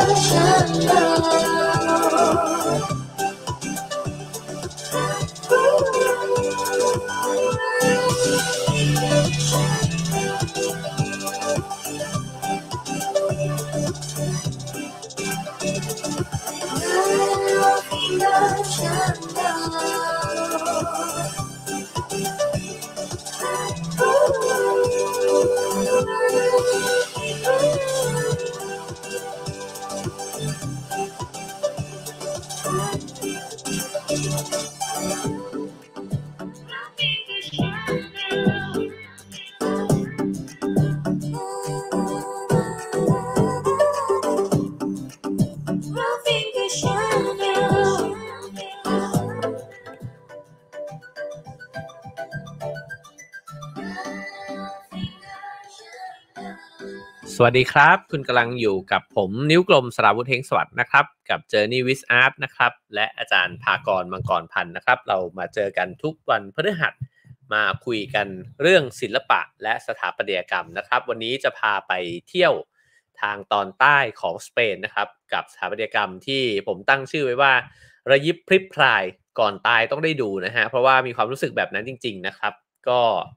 สวัสดีครับคุณกำลังอยู่กับผมนิ้วกลมสราวุธเฮงสวัสดิ์นะครับกับ Journey with Art นะครับและอาจารย์ภากรมังกรพันธ์นะครับเรามาเจอกันทุกวันพฤหัสมาคุยกันเรื่องศิลปะและสถาปัตยกรรมนะครับวันนี้จะพาไปเที่ยวทางตอนใต้ของสเปนนะครับกับสถาปัตยกรรมที่ผมตั้งชื่อไว้ว่าระยิบพริบพรายก่อนตายต้องได้ดูนะฮะเพราะว่ามีความรู้สึกแบบนั้นจริงๆนะครับก็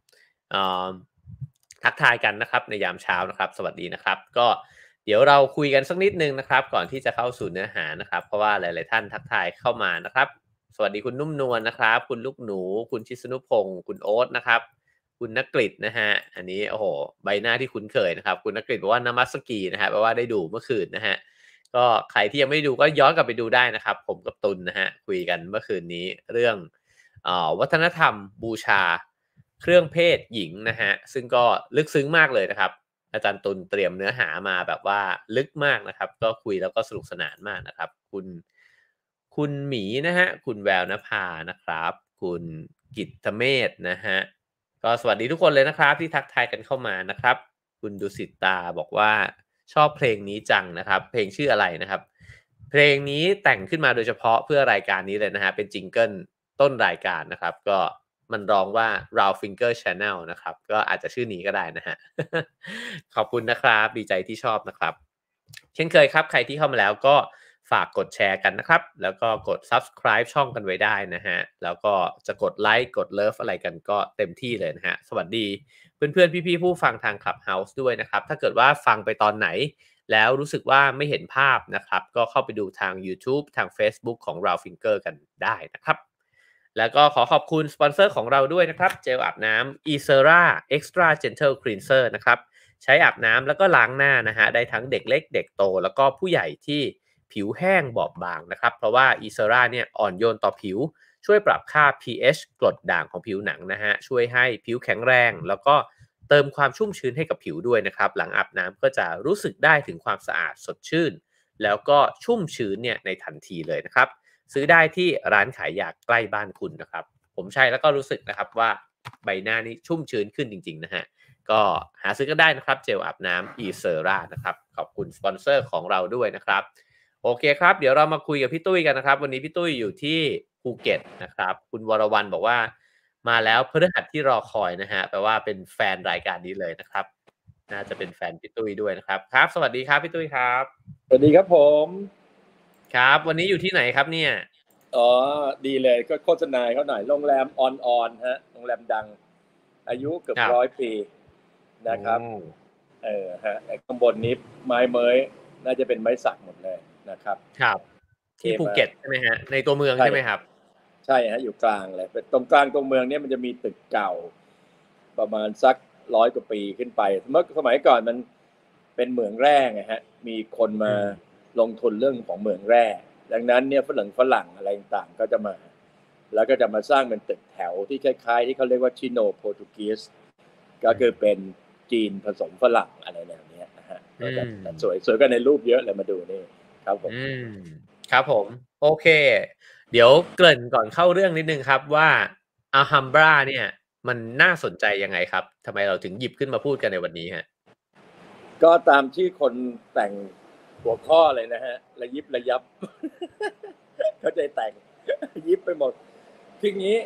ทักทายกันนะครับในยามเช้านะครับสวัสดีนะครับก็เดี๋ยวเราคุยกันสักนิดนึงนะครับก่อนที่จะเข้าสู่เนื้อหานะครับเพราะว่าหลายๆท่านทักทายเข้ามานะครับสวัสดีคุณนุ่มนวลนะครับคุณลูกหนูคุณชิสนุพงศ์คุณโอ๊ตนะครับคุณณกฤษนะฮะอันนี้โอ้โหใบหน้าที่คุ้นเคยนะครับคุณณกฤษบอกว่านามัสกีนะฮะแปลว่าได้ดูเมื่อคืนนะฮะก็ใครที่ยังไม่ดูก็ย้อนกลับไปดูได้นะครับผมกับตุลนะฮะคุยกันเมื่อคืนนี้เรื่องวัฒนธรรมบูชาเครื่องเพศหญิงนะฮะซึ่งก็ลึกซึ้งมากเลยนะครับอาจารย์ตุลเตรียมเนื้อหามาแบบว่าลึกมากนะครับก็คุยแล้วก็สนุกสนานมากนะครับคุณหมีนะฮะคุณแววนภานะครับคุณกิตตเมธนะฮะก็สวัสดีทุกคนเลยนะครับที่ทักทายกันเข้ามานะครับคุณดุสิตาบอกว่าชอบเพลงนี้จังนะครับเพลงชื่ออะไรนะครับเพลงนี้แต่งขึ้นมาโดยเฉพาะเพื่อรายการนี้เลยนะฮะเป็นจิงเกิลต้นรายการนะครับก็มันร้องว่า Round Finger Channel นะครับก็อาจจะชื่อนี้ก็ได้นะฮะ ขอบคุณนะครับดีใจที่ชอบนะครับเช่นเคยครับใครที่เข้ามาแล้วก็ฝากกดแชร์กันนะครับแล้วก็กด Subscribe ช่องกันไว้ได้นะฮะแล้วก็จะกดไลค์กดเลิฟอะไรกันก็เต็มที่เลยนะฮะสวัสดีเพื่อนๆพี่ๆผู้ฟังทาง Clubhouse ด้วยนะครับถ้าเกิดว่าฟังไปตอนไหนแล้วรู้สึกว่าไม่เห็นภาพนะครับก็เข้าไปดูทาง YouTube ทาง Facebook ของ Round Finger กันได้นะครับแล้วก็ขอขอบคุณสปอนเซอร์ของเราด้วยนะครับเจลอาบน้ำ Ecera Extra Gentle Cleanser นะครับใช้อาบน้ำแล้วก็ล้างหน้านะฮะได้ทั้งเด็กเล็กเด็กโตแล้วก็ผู้ใหญ่ที่ผิวแห้งบอบบางนะครับเพราะว่า Ecera เนี่ยอ่อนโยนต่อผิวช่วยปรับค่า pH กรดด่างของผิวหนังนะฮะช่วยให้ผิวแข็งแรงแล้วก็เติมความชุ่มชื้นให้กับผิวด้วยนะครับหลังอาบน้ำก็จะรู้สึกได้ถึงความสะอาดสดชื่นแล้วก็ชุ่มชื้นเนี่ยในทันทีเลยนะครับซื้อได้ที่ร้านขายยาใกล้บ้านคุณนะครับผมใช้แล้วก็รู้สึกนะครับว่าใบหน้านี้ชุ่มชื้นขึ้นจริงๆนะฮะก็หาซื้อก็ได้นะครับเจลอาบน้ำ Ecera นะครับขอบคุณสปอนเซอร์ของเราด้วยนะครับโอเคครับเดี๋ยวเรามาคุยกับพี่ตุ้ยกันนะครับวันนี้พี่ตุ้ยอยู่ที่ภูเก็ตนะครับคุณวรวรรณบอกว่ามาแล้วพฤหัสที่รอคอยนะฮะแปลว่าเป็นแฟนรายการนี้เลยนะครับน่าจะเป็นแฟนพี่ตุ้ยด้วยนะครับครับสวัสดีครับพี่ตุ้ยครับสวัสดีครับผมครับวันนี้อยู่ที่ไหนครับเนี่ยดีเลยก็โฆษณาเขาหน่อยโรงแรมออนฮะโรงแรมดังอายุเกือบ100 ปีนะครับฮะข้างบนนี้ไม้เมยน่าจะเป็นไม้สักหมดเลยนะครับครับที่ภูเก็ตใช่ไหมฮะในตัวเมืองใช่ไหมครับใช่ฮะอยู่กลางเลยตรงกลางตรงเมืองเนี่ยมันจะมีตึกเก่าประมาณสัก100 กว่าปีขึ้นไปเมื่อสมัยก่อนมันเป็นเหมืองแร่ไงฮะมีคนมาลงทุนเรื่องของเหมืองแร่ดังนั้นเนี่ยฝรั่งอะไรต่างๆก็จะมาแล้วก็จะมาสร้างเป็นตึกแถวที่คล้ายๆที่เขาเรียกว่าชิโนโปรตุเกสก็คือเป็นจีนผสมฝรั่งอะไรแนวนี้นะฮะสวยกันในรูปเยอะเลยมาดูนี่ครับผมครับผมโอเคเดี๋ยวเกริ่นก่อนเข้าเรื่องนิดนึงครับว่าอัลฮัมบราเนี่ยมันน่าสนใจยังไงครับทำไมเราถึงหยิบขึ้นมาพูดกันในวันนี้ฮะก็ตามที่คนแต่งหัวข้อเลยนะฮะระยิบระยับเข้าใจแต่งยิบไปหมดทีนี้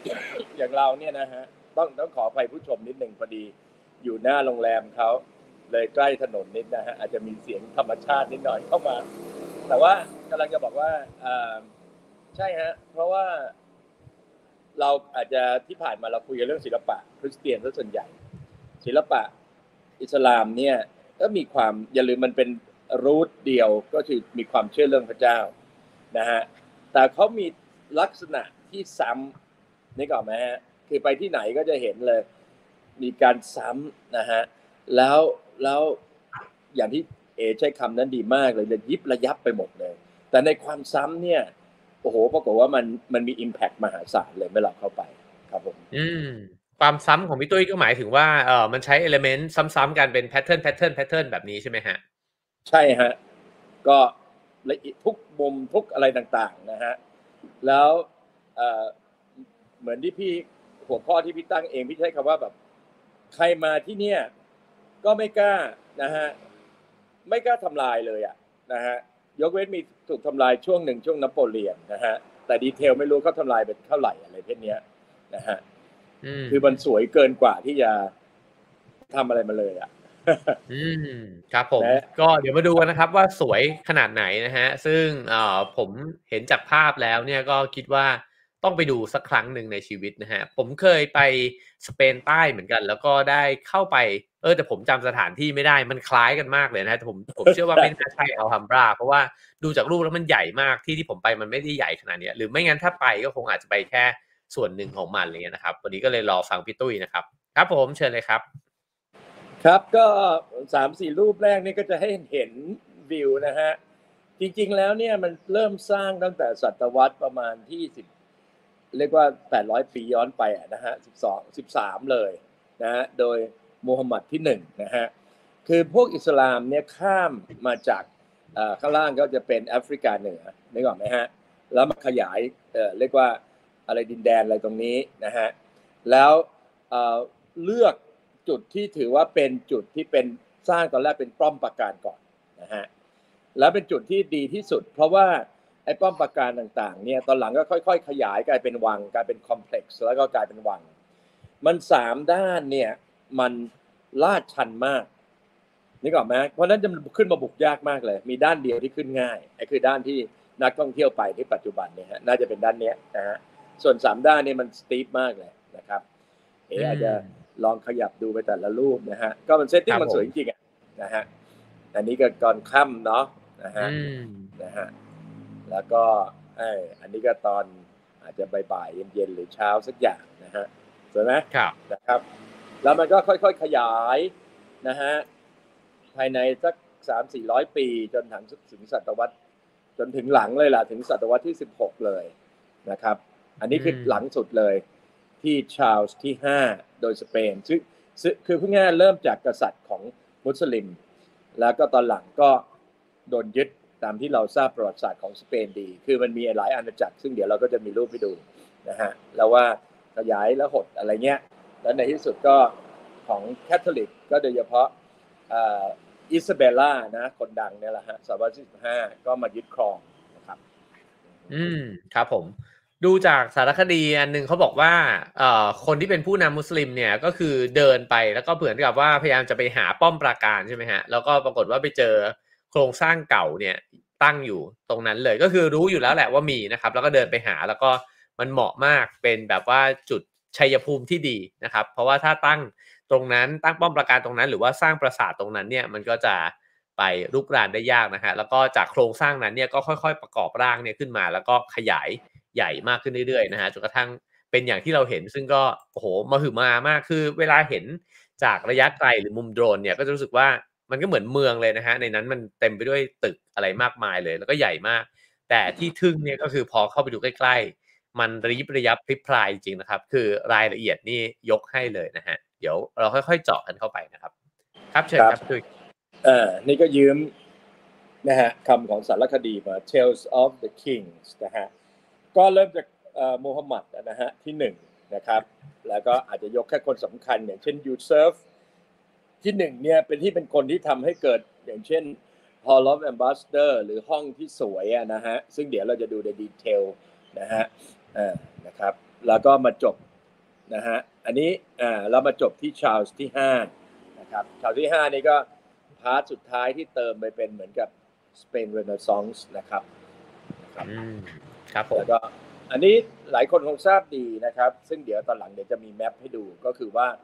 อย่างเราเนี่ยนะฮะต้องขออภัยผู้ชมนิดหนึ่งพอดีอยู่หน้าโรงแรมเขาเลยใกล้ถนนนิดนะฮะอาจจะมีเสียงธรรมชาตินิดหน่อยเข้ามาแต่ว่ากำลังจะบอกว่าใช่ฮะเพราะว่าเราอาจจะที่ผ่านมาเราคุยกันเรื่องศิลปะคริสเตียนซะส่วนใหญ่ศิลปะอิสลามเนี่ยก็มีความอย่าลืมมันเป็นรูทเดียวก็คือมีความเชื่อเรื่องพระเจ้านะฮะแต่เขามีลักษณะที่ซ้ำนี่ก่อนไหมฮะคือไปที่ไหนก็จะเห็นเลยมีการซ้ำนะฮะแล้วอย่างที่ใช้คำนั้นดีมากเลยยิบระยับไปหมดเลยแต่ในความซ้ำเนี่ยโอ้โหปรากฏว่ามันมี impact มหาศาลเลยเมื่อเราเข้าไปครับผมความซ้ำของพี่ตุ้ยก็หมายถึงว่ามันใช้ element ซ้ำๆกันเป็น pattern แบบนี้ใช่ไหมฮะใช่ฮะก็ละเอียดทุกมุมทุกอะไรต่างๆนะฮะแล้วเหมือนที่พี่หัวข้อที่พี่ตั้งเองพี่ใช้คำว่าแบบใครมาที่เนี่ยก็ไม่กล้านะฮะไม่กล้าทำลายเลยอ่ะนะฮะยกเว้นมีถูกทำลายช่วงหนึ่งช่วงนโปเลียนนะฮะแต่ดีเทลไม่รู้เขาทำลายเป็นเท่าไหร่อะไรเพศนี้นะฮะคือมันสวยเกินกว่าที่จะทำอะไรมาเลยอ่ะครับผมก็เดี๋ยวมาดูกันนะครับว่าสวยขนาดไหนนะฮะซึ่งผมเห็นจากภาพแล้วเนี่ยก็คิดว่าต้องไปดูสักครั้งหนึ่งในชีวิตนะฮะผมเคยไปสเปนใต้เหมือนกันแล้วก็ได้เข้าไปแต่ผมจำสถานที่ไม่ได้มันคล้ายกันมากเลยนะแต่ผมเชื่อว่าไม่น่าใช่อัลฮัมบราเพราะว่าดูจากรูปแล้วมันใหญ่มากที่ผมไปมันไม่ได้ใหญ่ขนาดนี้หรือไม่งั้นถ้าไปก็คงอาจจะไปแค่ส่วนหนึ่งของมันอะไรเงี้ยนะครับวันนี้ก็เลยรอฟังพี่ตุ้ยนะครับครับผมเชิญเลยครับครับก็ 3-4 รูปแรกนี่ก็จะให้เห็นวิวนะฮะจริงๆแล้วเนี่ยมันเริ่มสร้างตั้งแต่ศตวรรษประมาณที่10เรียกว่า800ปีย้อนไปนะฮะ13เลยนะฮะโดยมูฮัมหมัดที่1นะฮะคือพวกอิสลามเนี่ยข้ามมาจากข้างล่างก็จะเป็นแอฟริกาเหนือนึกออกไหมฮะแล้วมาขยายเรียกว่าอะไรดินแดนอะไรตรงนี้นะฮะแล้วเลือกจุดที่ถือว่าเป็นจุดที่เป็นสร้างตอนแรกเป็นป้อมปราการก่อนนะฮะแล้วเป็นจุดที่ดีที่สุดเพราะว่าไอ้ป้อมปราการต่างๆเนี่ยตอนหลังก็ค่อยๆขยายกลายเป็นวังกลายเป็นคอมเพล็กซ์แล้วก็กลายเป็นวังมัน3ด้านเนี่ยมันลาดชันมากนี่ก่อนไหมเพราะนั้นจะขึ้นมาบุกยากมากเลยมีด้านเดียวที่ขึ้นง่ายไอ้คือด้านที่นักท่องเที่ยวไปที่ปัจจุบันเนี่ยฮะน่าจะเป็นด้านนี้นะฮะส่วน3ด้านนี่มันสตีฟมากเลยนะครับอาจจะลองขยับดูไปแต่ละรูปนะฮะก็มันเซตติ้งมันสวยจริงๆนะฮะอันนี้ก็ตอนค่ำเนาะนะฮะแล้วก็อันนี้ก็ตอนอาจจะบ่ายๆเย็นๆหรือเช้าสักอย่างนะฮะสวยไหมนะครับแล้วมันก็ค่อยๆขยายนะฮะภายในสัก 300-400 ปีจนถึงศตวรรษจนถึงหลังเลยล่ะถึงศตวรรษที่16เลยนะครับอันนี้คือหลังสุดเลยที่ชาร์ลส์ที่5โดยสเปนซึ่งคือพูดง่ายๆเริ่มจากกษัตริย์ของมุสลิมแล้วก็ตอนหลังก็โดนยึดตามที่เราทราบประวัติศาสตร์ของสเปนดีคือมันมีหลายอาณาจักรซึ่งเดี๋ยวเราก็จะมีรูปให้ดูนะฮะแล้วว่าขยายแล้วหดอะไรเงี้ยแล้วในที่สุดก็ของแคทอลิกก็โดยเฉพาะอิซาเบลล่านะคนดังเนี่ยแหละฮะศตวรรษที่15ก็มายึดครองนะครับครับผมดูจากสารคดีอันนึงเขาบอกว่าคนที่เป็นผู้นำมุสลิมเนี่ยก็คือเดินไปแล้วก็เหมือนกับว่าพยายามจะไปหาป้อมปราการใช่ไหมฮะแล้วก็ปรากฏว่าไปเจอโครงสร้างเก่าเนี่ยตั้งอยู่ตรงนั้นเลยก็คือรู้อยู่แล้วแหละว่ามีนะครับแล้วก็เดินไปหาแล้วก็มันเหมาะมากเป็นแบบว่าจุดชัยภูมิที่ดีนะครับเพราะว่าถ้าตั้งตรงนั้นตั้งป้อมปราการตรงนั้นหรือว่าสร้างปราสาทตรงนั้นเนี่ยมันก็จะไปรุกรานได้ยากนะฮะแล้วก็จากโครงสร้างนั้นเนี่ยก็ค่อยๆประกอบร่างเนี่ยขึ้นมาแล้วก็ขยายใหญ่มากขึ้นเรื่อยๆนะฮะจนกระทั่งเป็นอย่างที่เราเห็นซึ่งก็โอ้โหมหึมามากคือเวลาเห็นจากระยะไกลหรือมุมโดรนเนี่ยก็จะรู้สึกว่ามันก็เหมือนเมืองเลยนะฮะในนั้นมันเต็มไปด้วยตึกอะไรมากมายเลยแล้วก็ใหญ่มากแต่ที่ทึ่งเนี่ยก็คือพอเข้าไปดูใกล้ๆมันระยิบระยับพริบพรายจริงๆนะครับคือรายละเอียดนี่ยกให้เลยนะฮะเดี๋ยวเราค่อยๆเจาะกันเข้าไปนะครับครับเชิญครับตุ้ยนี่ก็ยืมนะฮะคำของสารคดีมา Tales of the Kings นะฮะก็เริ่มจากมูฮัมหมัดนะฮะที่1นะครับแล้วก็อาจจะยกแค่คนสำคัญอย่างเช่นยูเซฟที่1เนี่ยเป็นคนที่ทำให้เกิดอย่างเช่น Hall of Ambassador หรือห้องที่สวยนะฮะซึ่งเดี๋ยวเราจะดูในดีเทลนะฮะนะครับแล้วก็มาจบนะฮะอันนี้เรามาจบที่ชาร์ลส์ที่5นะครับชาร์ลส์ที่5นี่ก็พาร์ทสุดท้ายที่เติมไปเป็นเหมือนกับสเปนเรเนซองส์นะครับครับผมแล้วก็อันนี้หลายคนคงทราบดีนะครับซึ่งเดี๋ยวตอนหลังเดี๋ยวจะมีแมปให้ดูก็คือว่า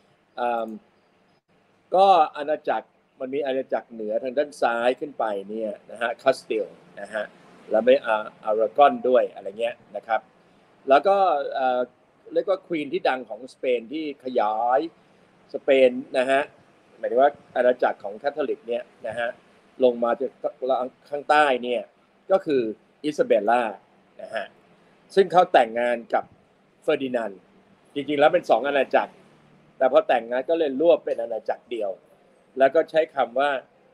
ก็อาณาจักรมันมีอาณาจักรเหนือทางด้านซ้ายขึ้นไปเนี่ยนะฮะคาสติลนะฮะแล้วไม่อารากอนด้วยอะไรเงี้ยนะครับแล้วก็เรียกว่าควีนที่ดังของสเปนที่ขยายสเปนนะฮะหมายถึงว่าอาณาจักรของคาทอลิกเนี่ยนะฮะลงมาจากข้างใต้เนี่ยก็คืออิซาเบลล่านะฮะซึ่งเขาแต่งงานกับเฟอร์ดินานด์จริงๆแล้วเป็น2อาณาจักรแต่พอแต่งงานก็เลยรวบเป็นอาณาจักรเดียวแล้วก็ใช้คำว่า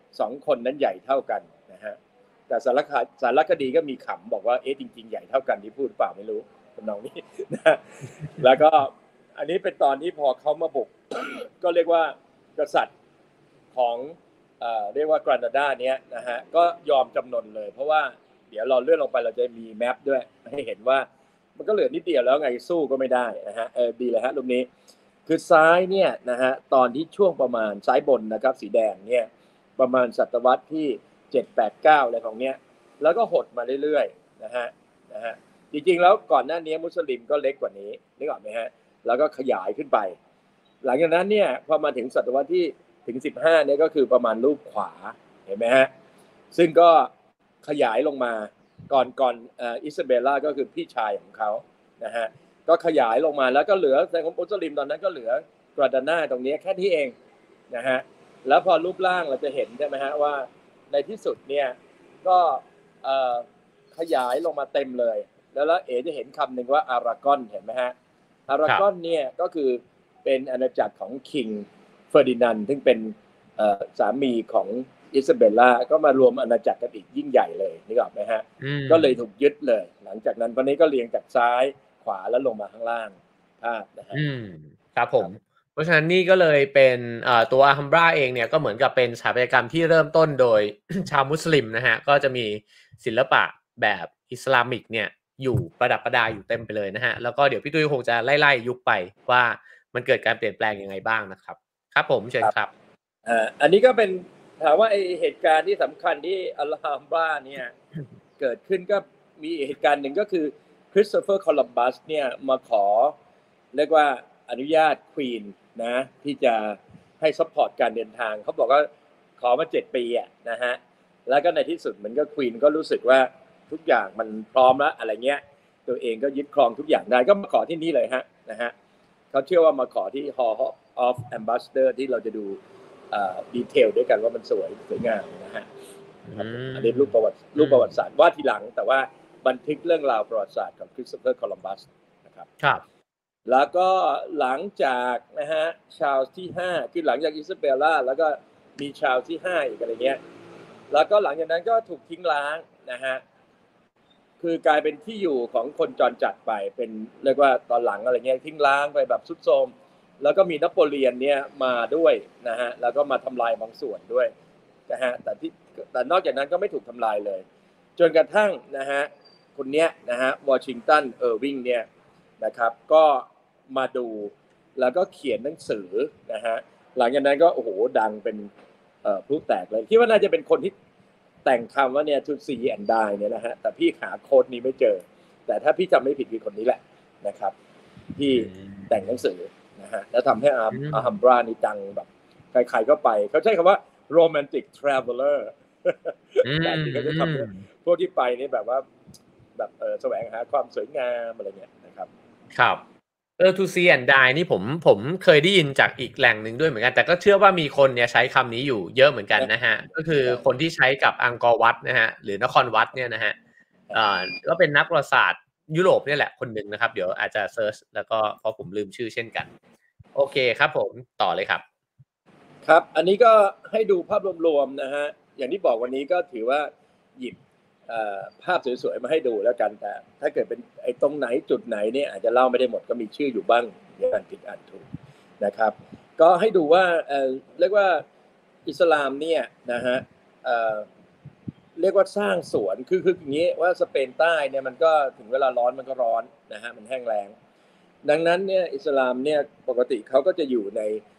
2คนนั้นใหญ่เท่ากันนะฮะแต่สารคดีก็มีขำบอกว่าจริงๆใหญ่เท่ากันที่พูดเปล่าไม่รู้น้องนี่นะแล้วก็อันนี้เป็นตอนที่พอเขามาบุกก็เรียกว่ากษัตริย์ของเรียกว่ากรานาดาเนี้ยนะฮะก็ยอมจำนนเลยเพราะว่าเดี๋ยวเราเลื่อนลงไปเราจะมีแมปด้วยให้เห็นว่ามันก็เหลือนิดเดียวแล้วไงสู้ก็ไม่ได้นะฮะดีเลยฮะรูปนี้คือซ้ายเนี่ยนะฮะตอนที่ช่วงประมาณซ้ายบนนะครับสีแดงเนี่ยประมาณศตวรรษที่7-8-9อะไรของเนี้ยแล้วก็หดมาเรื่อยๆนะฮะจริงๆแล้วก่อนหน้านี้มุสลิมก็เล็กกว่านี้นึกออกไหมฮะแล้วก็ขยายขึ้นไปหลังจากนั้นเนี่ยพอมาถึงศตวรรษที่ถึง15เนี่ยก็คือประมาณรูปขวาเห็นไหมฮะซึ่งก็ขยายลงมาก่อนอิซาเบลล่าก็คือพี่ชายของเขานะฮะก็ขยายลงมาแล้วก็เหลือในของมุสลิมตอนนั้นก็เหลือกราดาน่าตรงนี้แค่ที่เองนะฮะแล้วพอรูปร่างเราจะเห็นใช่ไหมฮะว่าในที่สุดเนี่ยก็ขยายลงมาเต็มเลยแล้วจะเห็นคำหนึ่งว่าอารากอนเห็นไหมฮะอารากอนเนี่ยก็คือเป็นอาณาจักรของคิงเฟอร์ดินานด์ซึ่งเป็นสามีของอิซาเบลล่าก็มารวมอาณาจักรกันอีกยิ่งใหญ่เลยนึกออกไหมฮะก็เลยถูกยึดเลยหลังจากนั้นวันนี้ก็เรียงจากซ้ายขวาแล้วลงมาข้างล่างภาพนะฮะครับผมเพราะฉะนั้นนี่ก็เลยเป็นตัวอัลฮัมบราเองเนี่ยก็เหมือนกับเป็นสถาปัตยกรรมที่เริ่มต้นโดย ชาวมุสลิมนะฮะก็จะมีศิลปะแบบอิสลามิกเนี่ยอยู่ประดับประดาอยู่เต็มไปเลยนะฮะแล้วก็เดี๋ยวพี่ตุ้ยคงจะไล่ยุคไปว่ามันเกิดการเปลี่ยนแปลงยังไงบ้างนะครับครับผมเชิญครับอันนี้ก็เป็นถามว่าไอเหตุการณ์ที่สำคัญที่อัลฮัมบราเนี่ยเกิดขึ้นก็มีเหตุการณ์หนึ่งก็คือคริสโตเฟอร์โคลัมบัสเนี่ยมาขอเรียกว่าอนุญาตควีนนะที่จะให้ซัพพอร์ตการเดินทางเขาบอกว่าขอมา7 ปีนะฮะแล้วก็ในที่สุดเหมือนกับควีนก็รู้สึกว่าทุกอย่างมันพร้อมแล้วอะไรเงี้ยตัวเองก็ยึดครองทุกอย่างได้ก็มาขอที่นี่เลยนะฮะเขาเชื่อว่ามาขอที่ Hall of Ambassador ที่เราจะดูดีเทลด้วยกันว่ามันสวยงามนะฮะอันนี้รูปประวัติศาสตร์ว่าทีหลังแต่ว่าบันทึกเรื่องราวประวัติศาสตร์ของคริสโตเฟอร์โคลัมบัสนะครับแล้วก็หลังจากนะฮะชาร์ลส์ที่5คือหลังจากอิซาเบลล่าแล้วก็มีชาร์ลส์ที่5อีกอะไรเงี้ยแล้วก็หลังจากนั้นก็ถูกทิ้งร้างนะฮะคือกลายเป็นที่อยู่ของคนจรจัดไปเป็นเรียกว่าตอนหลังอะไรเงี้ยทิ้งร้างไปแบบทรุดโทรมแล้วก็มีนโปเลียนเนี่ยมาด้วยนะฮะแล้วก็มาทำลายบางส่วนด้วยนะฮะแต่นอกจากนั้นก็ไม่ถูกทำลายเลยจนกระทั่งนะฮะคนเนี้ยนะฮะวอชิงตันเออร์วิงเนี่ยนะครับก็มาดูแล้วก็เขียนหนังสือนะฮะหลังจากนั้นก็โอ้โหดังเป็นพลุแตกเลยคิดว่าน่าจะเป็นคนที่แต่งคำว่าเนี่ย to see and die เนี่ยนะฮะแต่พี่หาโค้ดนี้ไม่เจอแต่ถ้าพี่จำไม่ผิดคือคนนี้แหละนะครับที่แต่งหนังสือนะฮะแล้วทำให้อาฮัมบรานี่ดังแบบใครๆก็ไปเขาใช้คำว่า romantic traveler แต่ที่เขาจะทำพวกที่ไปนี่แบบว่าแบบแสวงหาความสวยงามอะไรเงี้ยนะครับครับto see and die นี่ผมเคยได้ยินจากอีกแหล่งหนึ่งด้วยเหมือนกันแต่ก็เชื่อว่ามีคนเนี่ยใช้คำนี้อยู่เยอะเหมือนกันนะฮะก็คือคนที่ใช้กับอังกอร์วัดนะฮะหรือนครวัดเนี่ยนะฮะก็เป็นนักประวัติศาสตร์ยุโรปนี่แหละคนหนึ่งนะครับเดี๋ยวอาจจะเซิร์ชแล้วก็เพราะผมลืมชื่อเช่นกันโอเคครับผมต่อเลยครับครับอันนี้ก็ให้ดูภาพรวมๆนะฮะอย่างที่บอกวันนี้ก็ถือว่าหยิบภาพสวยๆมาให้ดูแล้วกันแต่ถ้าเกิดเป็นไอ้ตรงไหนจุดไหนเนี่ยอาจจะเล่าไม่ได้หมดก็มีชื่ออยู่บ้างอ่านผิดอ่านถูกนะครับก็ให้ดูว่าเรียกว่าอิสลามเนี่ยนะฮะเรียกว่าสร้างสวนคืออย่างนี้ว่าสเปนใต้เนี่ยมันก็ถึงเวลาร้อนมันก็ร้อนนะฮะมันแห้งแล้งดังนั้นเนี่ยอิสลามเนี่ยปกติเขาก็จะอยู่ใน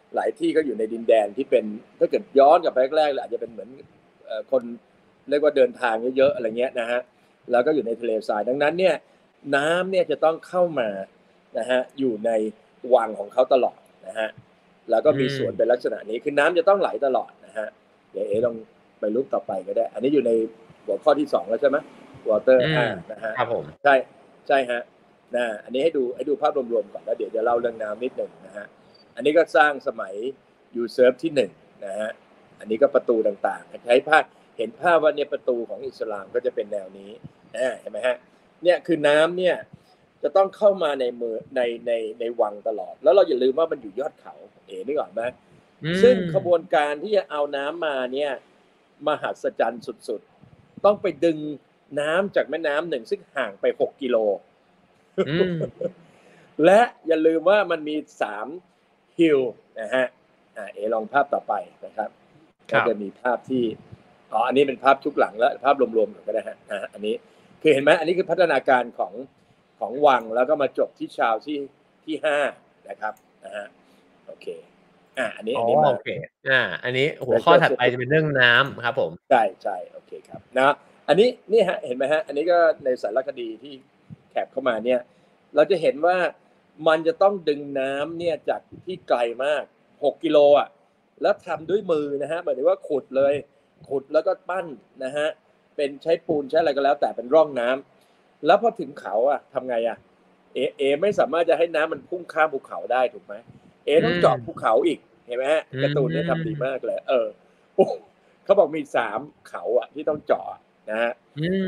หลายที่ก็อยู่ในดินแดนที่เป็นถ้าเกิดย้อนกลับไปแรกๆอาจจะเป็นเหมือนคนเรียกว่าเดินทางเยอะๆอะไรเงี้ยนะฮะแล้วก็อยู่ในทะเลทรายดังนั้นเนี่ยน้ำเนี่ยจะต้องเข้ามานะฮะอยู่ในวังของเขาตลอดนะฮะแล้วก็มีสวนเป็นลักษณะนี้คือน้ำจะต้องไหลตลอดนะฮะเดี๋ยวลองไปรูปต่อไปก็ได้อันนี้อยู่ในหัวข้อที่2แล้วใช่ไหม water นะฮะครับผมใช่ฮะอันนี้ให้ดูภาพรวมๆก่อนแล้วเดี๋ยวจะเล่าเรื่องน้ำนิดหนึ่งนะฮะอันนี้ก็สร้างสมัยยูเซิร์ฟที่1นะฮะอันนี้ก็ประตูต่างๆใช้ภาพเห็นภาพว่าเนี่ยประตูของอิสลามก็จะเป็นแนวนี้เห็นไหมฮะเนี่ยคือน้ำเนี่ยจะต้องเข้ามาในเมืองในวังตลอดแล้วเราอย่าลืมว่ามันอยู่ยอดเขานึกออกไหมซึ่งขบวนการที่จะเอาน้ำมาเนี่ยมหัศจรรย์สุดๆต้องไปดึงน้ำจากแม่น้ำหนึ่งซึ่งห่างไป6 กิโลและอย่าลืมว่ามันมี3ฮิลนะฮะลองภาพต่อไปนะครับก็จะมีภาพที่อันนี้เป็นภาพชุกหลังแล้วภาพรวมๆก็ได้ฮะอันนี้คือเห็นไหมอันนี้คือพัฒนาการของวังแล้วก็มาจบที่ชาวที่5นะครับโอเคอันนี้โอเคอันนี้หัวข้อถัดไปจะเป็นเรื่องน้ำครับผมใช่โอเคครับนะอันนี้นี่ฮะเห็นไหมฮะอันนี้ก็ในสารคดีที่แคปเข้ามาเนี่ยเราจะเห็นว่ามันจะต้องดึงน้ำเนี่ยจากที่ไกลมาก6 กิโลแล้วทำด้วยมือนะฮะหมายถึงว่าขุดแล้วก็ปั้นนะฮะเป็นใช้ปูนใช้อะไรก็แล้วแต่เป็นร่องน้ำแล้วพอถึงเขาทำไงไม่สามารถจะให้น้ำมันพุ่งข้ามภูเขาได้ถูกไหมต้องเจาะภูเขาอีกเห็นไหมฮะการ์ตูนเนี่ยทำดีมากเลยเขาบอกมี3เขาที่ต้องเจาะนะฮะ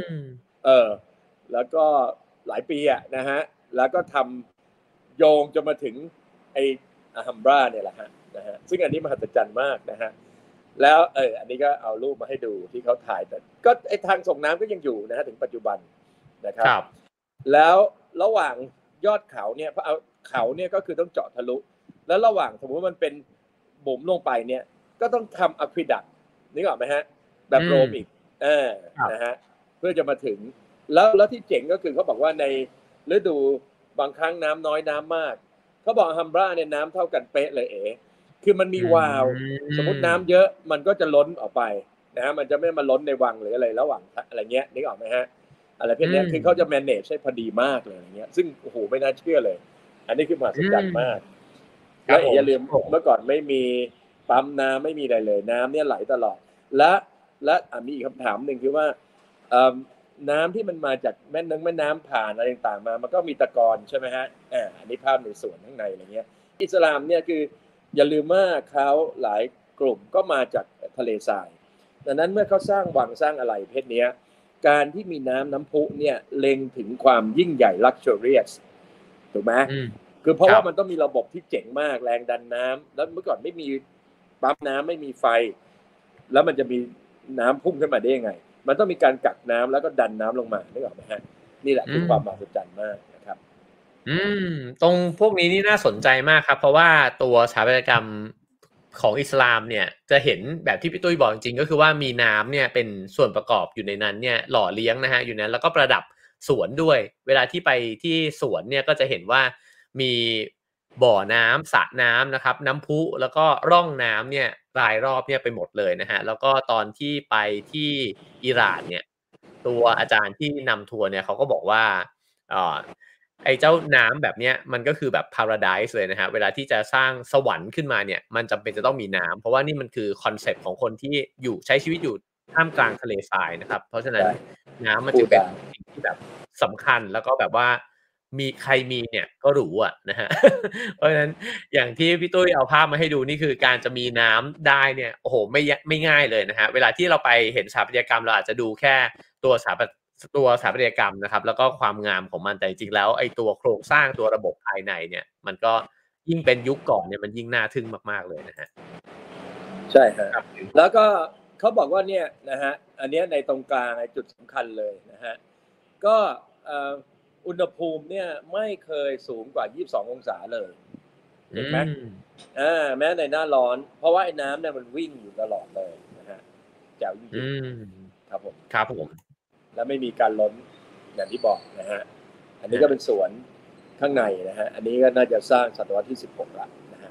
แล้วก็หลายปีนะฮะแล้วก็ทำโยงจนมาถึงไอ้ฮัมบราเนี่ยแหละนะฮะซึ่งอันนี้มหัศจรรย์มากนะฮะแล้วอันนี้ก็เอารูปมาให้ดูที่เขาถ่ายแต่ก็ไอ้ทางส่งน้ำก็ยังอยู่นะฮะถึงปัจจุบันนะครับแล้วระหว่างยอดเขาเนี่ยเพราะเอาเขาเนี่ยก็คือต้องเจาะทะลุแล้วระหว่างสมมติว่ามันเป็นบุ๋มลงไปเนี่ยก็ต้องทำอะควิดักนึกออกไหมฮะแบบโรมอีกนะฮะเพื่อจะมาถึงแล้วที่เจ๋งก็คือเขาบอกว่าในฤดูบางครั้งน้ำน้อยน้ำมากเขาบอกฮัมบราเนี่ยน้ำเท่ากันเป๊ะเลยคือมันมีวาล์วสมมติน้ำเยอะมันก็จะล้นออกไปนะฮะมันจะไม่มาล้นในวังหรืออะไรระหว่างอะไรเงี้ยนึกออกไหมฮะอะไรพวกนี้คือเขาจะ manage ให้พอดีมากเลยอย่างเงี้ยซึ่งโอ้โหไม่น่าเชื่อเลยอันนี้คือมหัศจรรย์มากแล้วอย่าลืมเมื่อก่อนไม่มีปั๊มน้ำไม่มีอะไรเลยน้ำเนี่ยไหลตลอดและมีอีกคำถามหนึ่งคือว่าน้ำที่มันมาจากแม่น้ำผ่านอะไรต่างๆมามันก็มีตะกอนใช่ไหมฮะอันนี้ภาพในส่วนข้างในอะไรเงี้ยอิสลามเนี่ยคืออย่าลืมว่าเขาหลายกลุ่มก็มาจากทะเลทรายดังนั้นเมื่อเขาสร้างวังสร้างอะไรเพศนี้การที่มีน้ำพุเนี่ยเล็งถึงความยิ่งใหญ่ luxurious ถูกไหมคือเพราะว่ามันต้องมีระบบที่เจ๋งมากแรงดันน้ำแล้วเมื่อก่อนไม่มีปั๊มน้ำไม่มีไฟแล้วมันจะมีน้ำพุ่งขึ้นมาได้ยังไงมันต้องมีการกักน้ำแล้วก็ดันน้ำลงมานึกออกไหมฮะนี่แหละคือความมหัศจรรย์มากนะครับตรงพวกนี้นี่น่าสนใจมากครับเพราะว่าตัวสถาปัตยกรรมของอิสลามเนี่ยจะเห็นแบบที่พี่ตุ้ยบอกจริงๆก็คือว่ามีน้ำเนี่ยเป็นส่วนประกอบอยู่ในนั้นเนี่ยหล่อเลี้ยงนะฮะอยู่นั้นแล้วก็ประดับสวนด้วยเวลาที่ไปที่สวนเนี่ยก็จะเห็นว่ามีบ่อน้ำสระน้ำนะครับน้ำพุแล้วก็ร่องน้ำเนี่ยรายรอบเนี่ยไปหมดเลยนะฮะแล้วก็ตอนที่ไปที่อิหร่านเนี่ยตัวอาจารย์ที่นำทัวร์เนี่ยเขาก็บอกว่าไอ้เจ้าน้ำแบบเนี้ยมันก็คือแบบ paradise เลยนะฮะเวลาที่จะสร้างสวรรค์ขึ้นมาเนี่ยมันจำเป็นจะต้องมีน้ำเพราะว่านี่มันคือคอนเซปต์ของคนที่อยู่ใช้ชีวิตอยู่ท่ามกลางทะเลทรายนะครับเพราะฉะนั้นน้ำมันจึงเป็นสิ่งที่แบบสำคัญแล้วก็แบบว่ามีใครมีเนี่ยก็หรูนะฮะ เพราะฉะนั้นอย่างที่พี่ตุ้ยเอาภาพมาให้ดูนี่คือการจะมีน้ำได้เนี่ยโอ้โหไม่ง่ายเลยนะฮะเวลาที่เราไปเห็นสถาปัตยกรรมเราอาจจะดูแค่ตัวสถาปัตยกรรมนะครับแล้วก็ความงามของมันแต่จริงๆแล้วไอ้ตัวโครงสร้างตัวระบบภายในเนี่ยมันก็ยิ่งเป็นยุคก่อนเนี่ยมันยิ่งน่าทึ่งมากๆเลยนะฮะใช่ฮะแล้วก็เขาบอกว่าเนี่ยนะฮะอันนี้ในตรงกลางจุดสำคัญเลยนะฮะก็อุณหภูมิเนี่ยไม่เคยสูงกว่า22 องศาเลยเห็นไหมแม้ในหน้าร้อนเพราะว่าไอ้น้ำเนี่ยมันวิ่งอยู่ตลอดเลยนะฮะแจ๋วจริงๆครับผมแล้วไม่มีการล้นอย่างที่บอกนะฮะอันนี้ก็เป็นสวนข้างในนะฮะอันนี้ก็น่าจะสร้างศตวรรษที่16ละนะฮะ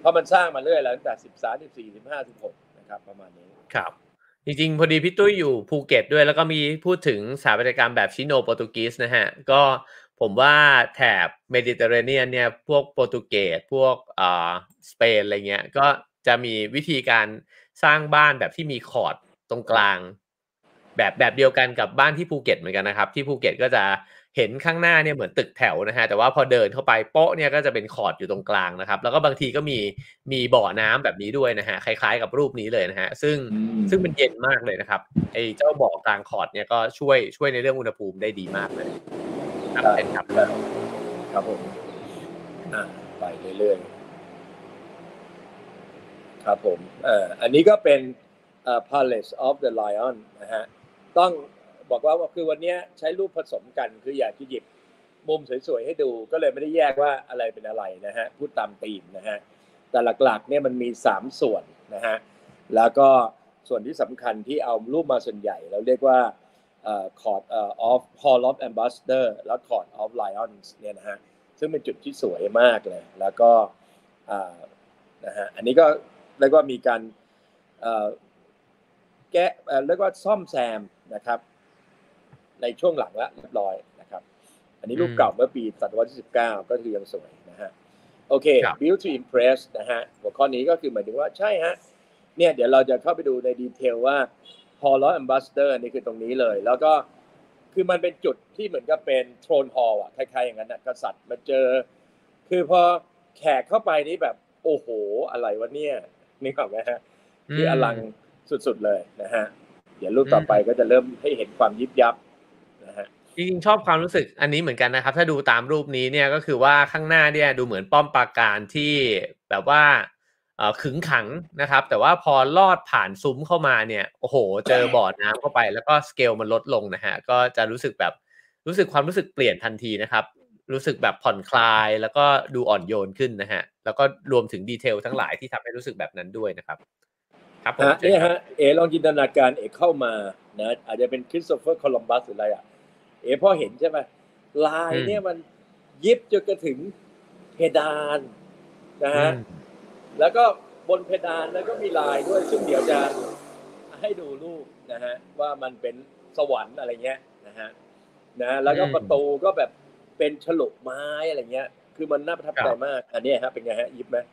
เพราะมันสร้างมาเรื่อยแล้วตั้งแต่13 14 15 16นะครับประมาณนี้ครับจริงๆพอดีพี่ตุ้ยอยู่ภูเก็ตด้วยแล้วก็มีพูดถึงสถาปัตยกรรมแบบชิโนโปรตุกีสนะฮะก็ผมว่าแถบเมดิเตอร์เรเนียนเนี่ยพวกโปรตุเกสพวกสเปนอะไรเงี้ยก็จะมีวิธีการสร้างบ้านแบบที่มีคอร์ดตรงกลางแบบเดียวกันกับบ้านที่ภูเก็ตเหมือนกันนะครับที่ภูเก็ตก็จะเห็นข้างหน้าเนี่ยเหมือนตึกแถวนะฮะแต่ว่าพอเดินเข้าไปโป๊ะเนี่ยก็จะเป็นคอร์ดอยู่ตรงกลางนะครับแล้วก็บางทีก็มีบ่อน้ำแบบนี้ด้วยนะฮะคล้ายๆกับรูปนี้เลยนะฮะซึ่งมันเย็นมากเลยนะครับไอ้เจ้าบ่อกลางคอร์ดเนี่ยก็ช่วยในเรื่องอุณหภูมิได้ดีมากเลยครับเป็นครับครับผมไปเรื่อยๆครับผมอันนี้ก็เป็นPalace of the Lion นะฮะต้องบอกว่าคือวันนี้ใช้รูปผสมกันคืออยากจะหยิบมุมสวยๆให้ดูก็เลยไม่ได้แยกว่าอะไรเป็นอะไรนะฮะพูดตามธีมนะฮะแต่หลักๆเนี่ยมันมี3ส่วนนะฮะแล้วก็ส่วนที่สำคัญที่เอารูปมาส่วนใหญ่เราเรียกว่าCourt of Hall of Ambassador และ Court of Lions เนี่ยนะฮะซึ่งเป็นจุดที่สวยมากเลยแล้วก็นะฮะอันนี้ก็เรียกว่ามีการแก้เรียกว่าซ่อมแซมนะครับในช่วงหลังแล้วเรียบร้อยนะครับอันนี้รูปเก่าเมื่อปีศตวรรษที่19ก็คือยังสวยนะฮะโอเค Build to Impress นะฮะหัวข้อนี้ก็คือหมายถึงว่าใช่ฮะเนี่ยเดี๋ยวเราจะเข้าไปดูในดีเทลว่า Hall of Ambassador นี่คือตรงนี้เลยแล้วก็คือมันเป็นจุดที่เหมือนกับเป็นโทรนฮอลล์อ่ะคล้ายๆอย่างนั้นนะกษัตริย์มาเจอคือพอแขกเข้าไปนี่แบบโอ้โหอะไรวะเนี่ยนึกออกไหมฮะที่อลังสุดๆเลยนะฮะเดี๋ยวรูปต่อไปก็จะเริ่มให้เห็นความยิบยับนะฮะจริงๆชอบความรู้สึกอันนี้เหมือนกันนะครับถ้าดูตามรูปนี้เนี่ยก็คือว่าข้างหน้าเนี่ยดูเหมือนป้อมปราการที่แบบว่าขึงขังนะครับแต่ว่าพอลอดผ่านซุ้มเข้ามาเนี่ยโอ้โหเจอบ่อน้ำเข้าไปแล้วก็สเกลมันลดลงนะฮะก็จะรู้สึกแบบความรู้สึกเปลี่ยนทันทีนะครับรู้สึกแบบผ่อนคลายแล้วก็ดูอ่อนโยนขึ้นนะฮะแล้วก็รวมถึงดีเทลทั้งหลายที่ทำให้รู้สึกแบบนั้นด้วยนะครับครับผมเนี่ยฮะลองจินตนาการเข้ามานะอาจจะเป็นคริสโตเฟอร์โคลัมบัสหรืออะไรอ่ะพอเห็นใช่ไหมลายเนี่ยมันยิบจนกระถึงเพดานนะฮะแล้วก็บนเพดานแล้วก็มีลายด้วยซึ่งเดี๋ยวจะให้ดูรูปนะฮะว่ามันเป็นสวรรค์อะไรเงี้ยนะฮะแล้วก็ประตูก็แบบเป็นฉลุไม้อะไรเงี้ยคือมันน่าประทับใจมากอันนี้ฮะเป็นไงฮะยิบไหม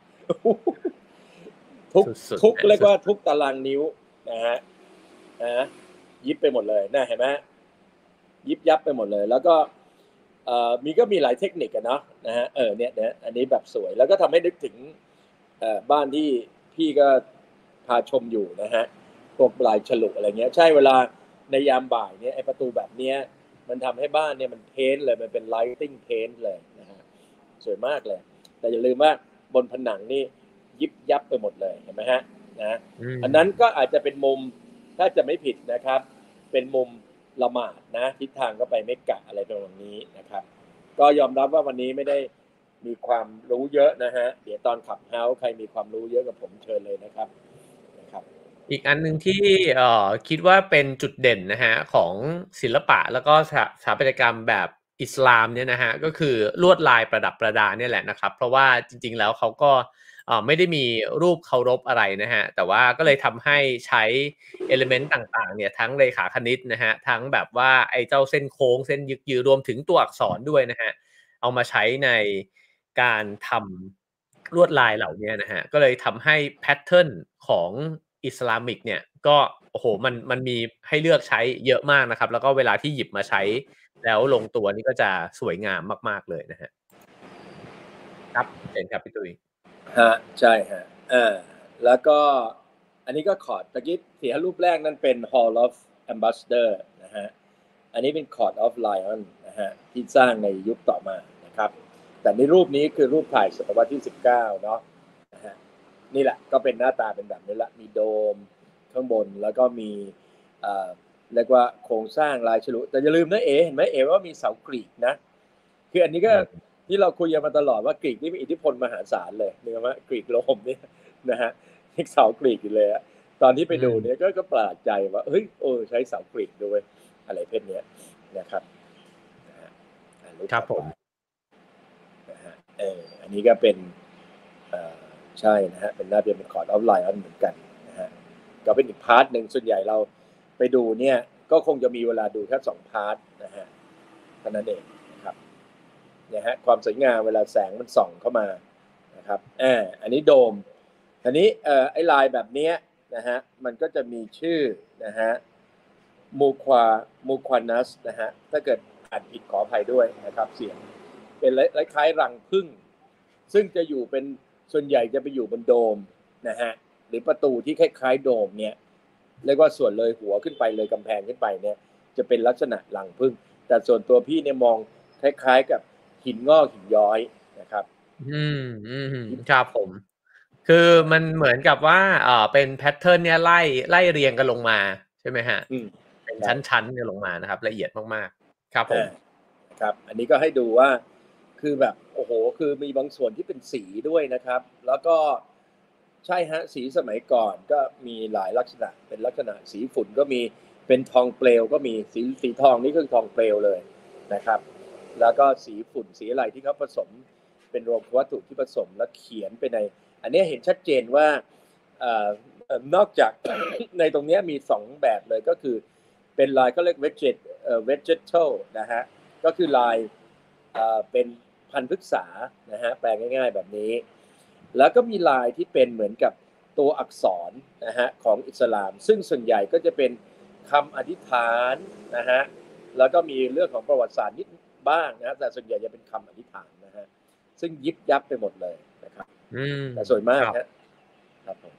ทุกเรียกว่าทุกตารางนิ้วนะฮะยิบไปหมดเลยนะเห็นไหมยิบยับไปหมดเลยแล้วก็มีหลายเทคนิคกันเนาะนะฮะเนี่ยอันนี้แบบสวยแล้วก็ทำให้นึกถึงบ้านที่พี่ก็พาชมอยู่นะฮะพวกลายฉลุอะไรเงี้ยใช่เวลาในยามบ่ายเนี่ยไอประตูแบบเนี้ยมันทำให้บ้านเนี่ยมันเพ้นเลยมันเป็นไลติ้งเพ้นเลยนะฮะสวยมากเลยแต่อย่าลืมว่าบนผนังนี่ยิบยับไปหมดเลยเห็นไหมฮะนะอันนั้นก็อาจจะเป็นมุมถ้าจะไม่ผิดนะครับเป็นมุมละหมาดนะทิศทางก็ไปเมกกะอะไรตรงนี้นะครับก็ยอมรับว่าวันนี้ไม่ได้มีความรู้เยอะนะฮะเดี๋ยวตอนขับเฮาส์ใครมีความรู้เยอะกับผมเชิญเลยนะครับอีกอันหนึ่งที่คิดว่าเป็นจุดเด่นนะฮะของศิลปะแล้วก็สถาปัตยกรรมแบบอิสลามเนี่ยนะฮะก็คือลวดลายประดับประดาเนี่ยแหละนะครับเพราะว่าจริงๆแล้วเขาก็ไม่ได้มีรูปเคารพอะไรนะฮะแต่ว่าก็เลยทำให้ใช้เอลิเมนต์ต่างๆเนี่ยทั้งเรขาคณิตนะฮะทั้งแบบว่าไอ้เจ้าเส้นโค้งเส้นยึกยือรวมถึงตัวอักษรด้วยนะฮะเอามาใช้ในการทำลวดลายเหล่านี้นะฮะก็เลยทำให้แพทเทิร์นของอิสลามิกเนี่ยก็โอ้โหมันมีให้เลือกใช้เยอะมากนะครับแล้วก็เวลาที่หยิบมาใช้แล้วลงตัวนี่ก็จะสวยงามมากๆเลยนะฮะครับเชิญครับพี่ตุ้ยใช่ฮะแล้วก็อันนี้ก็คอร์ดตะกี้ที่รูปแรกนั่นเป็น Hall of Ambassador นะฮะอันนี้เป็น Court of Lion นะฮะที่สร้างในยุคต่อมานะครับแต่ในรูปนี้คือรูปถ่ายศตวรรษที่19เนาะนะฮะนี่แหละก็เป็นหน้าตาเป็นแบบนี้ละมีโดมข้างบนแล้วก็มีเรียกว่าโครงสร้างลายฉลุแต่อย่าลืมนะเห็นไหมว่ามีเสากรีกนะคืออันนี้ก็ที่เราคุยกันมาตลอดว่ากรีกนี่มีอิทธิพลมหาศาลเลยนึกว่ากรีกโรมนี่นะฮะเสากรีกอยู่เลยอะตอนที่ไปดูเนี่ยก็แปลกใจว่าเฮ้ยใช้เสากรีกด้วยอะไรเพศเนี้ยนะครับครับผมนะฮะอันนี้ก็เป็นใช่นะฮะเป็นหน้าเป็นคอร์ดออฟไลน์เหมือนกันนะฮะก็เป็นอีกพาร์ทหนึ่งส่วนใหญ่เราไปดูเนี่ยก็คงจะมีเวลาดูแค่2พาร์ทนะฮะเท่านั้นเองนะครับเนี่ยฮะความสวยงามเวลาแสงมันส่องเข้ามานะครับอันนี้โดมอันนี้ไอ้ลายแบบนี้นะฮะมันก็จะมีชื่อนะฮะมูควานัสนะฮะถ้าเกิดอ่านผิดขออภัยด้วยนะครับเสียงเป็นคล้ายๆรังผึ้งซึ่งจะอยู่เป็นส่วนใหญ่จะไปอยู่บนโดมนะฮะหรือประตูที่คล้ายๆโดมเนี่ยเรียกว่าส่วนเลยหัวขึ้นไปเลยกำแพงขึ้นไปเนี่ยจะเป็นลักษณะรังผึ้งแต่ส่วนตัวพี่เนี่ยมองคล้ายๆกับหินงอกหินย้อยนะครับอืมครับผมคือมันเหมือนกับว่าเป็นแพทเทิร์นเนี่ยไล่เรียงกันลงมาใช่ไหมฮะเป็นชั้นๆกันลงมานะครับละเอียดมากๆครับผมครับอันนี้ก็ให้ดูว่าคือแบบโอ้โหคือมีบางส่วนที่เป็นสีด้วยนะครับแล้วก็ใช่ฮะสีสมัยก่อนก็มีหลายลักษณะเป็นลักษณะสีฝุ่นก็มีเป็นทองเปลวก็มีสีทองนี่คือทองเปลวเลยนะครับแล้วก็สีฝุ่นสีอะไรที่เขาผสมเป็นรวมวัตถุที่ผสมแล้วเขียนไปในอันนี้เห็นชัดเจนว่านอกจาก ในตรงนี้มี2แบบเลยก็คือเป็นลายก็เรียกvegetal นะฮะก็คือลายเป็นพันธุ์พฤกษานะฮะแปลง่ายๆแบบนี้แล้วก็มีลายที่เป็นเหมือนกับตัวอักษรนะฮะของอิสลามซึ่งส่วนใหญ่ก็จะเป็นคำอธิษฐานนะฮะแล้วก็มีเรื่องของประวัติศาสตร์นิดบ้างนะแต่ส่วนใหญ่จะเป็นคำอธิษฐานนะฮะซึ่งยิบยับไปหมดเลยนะครับแต่ส่วนมากครับผม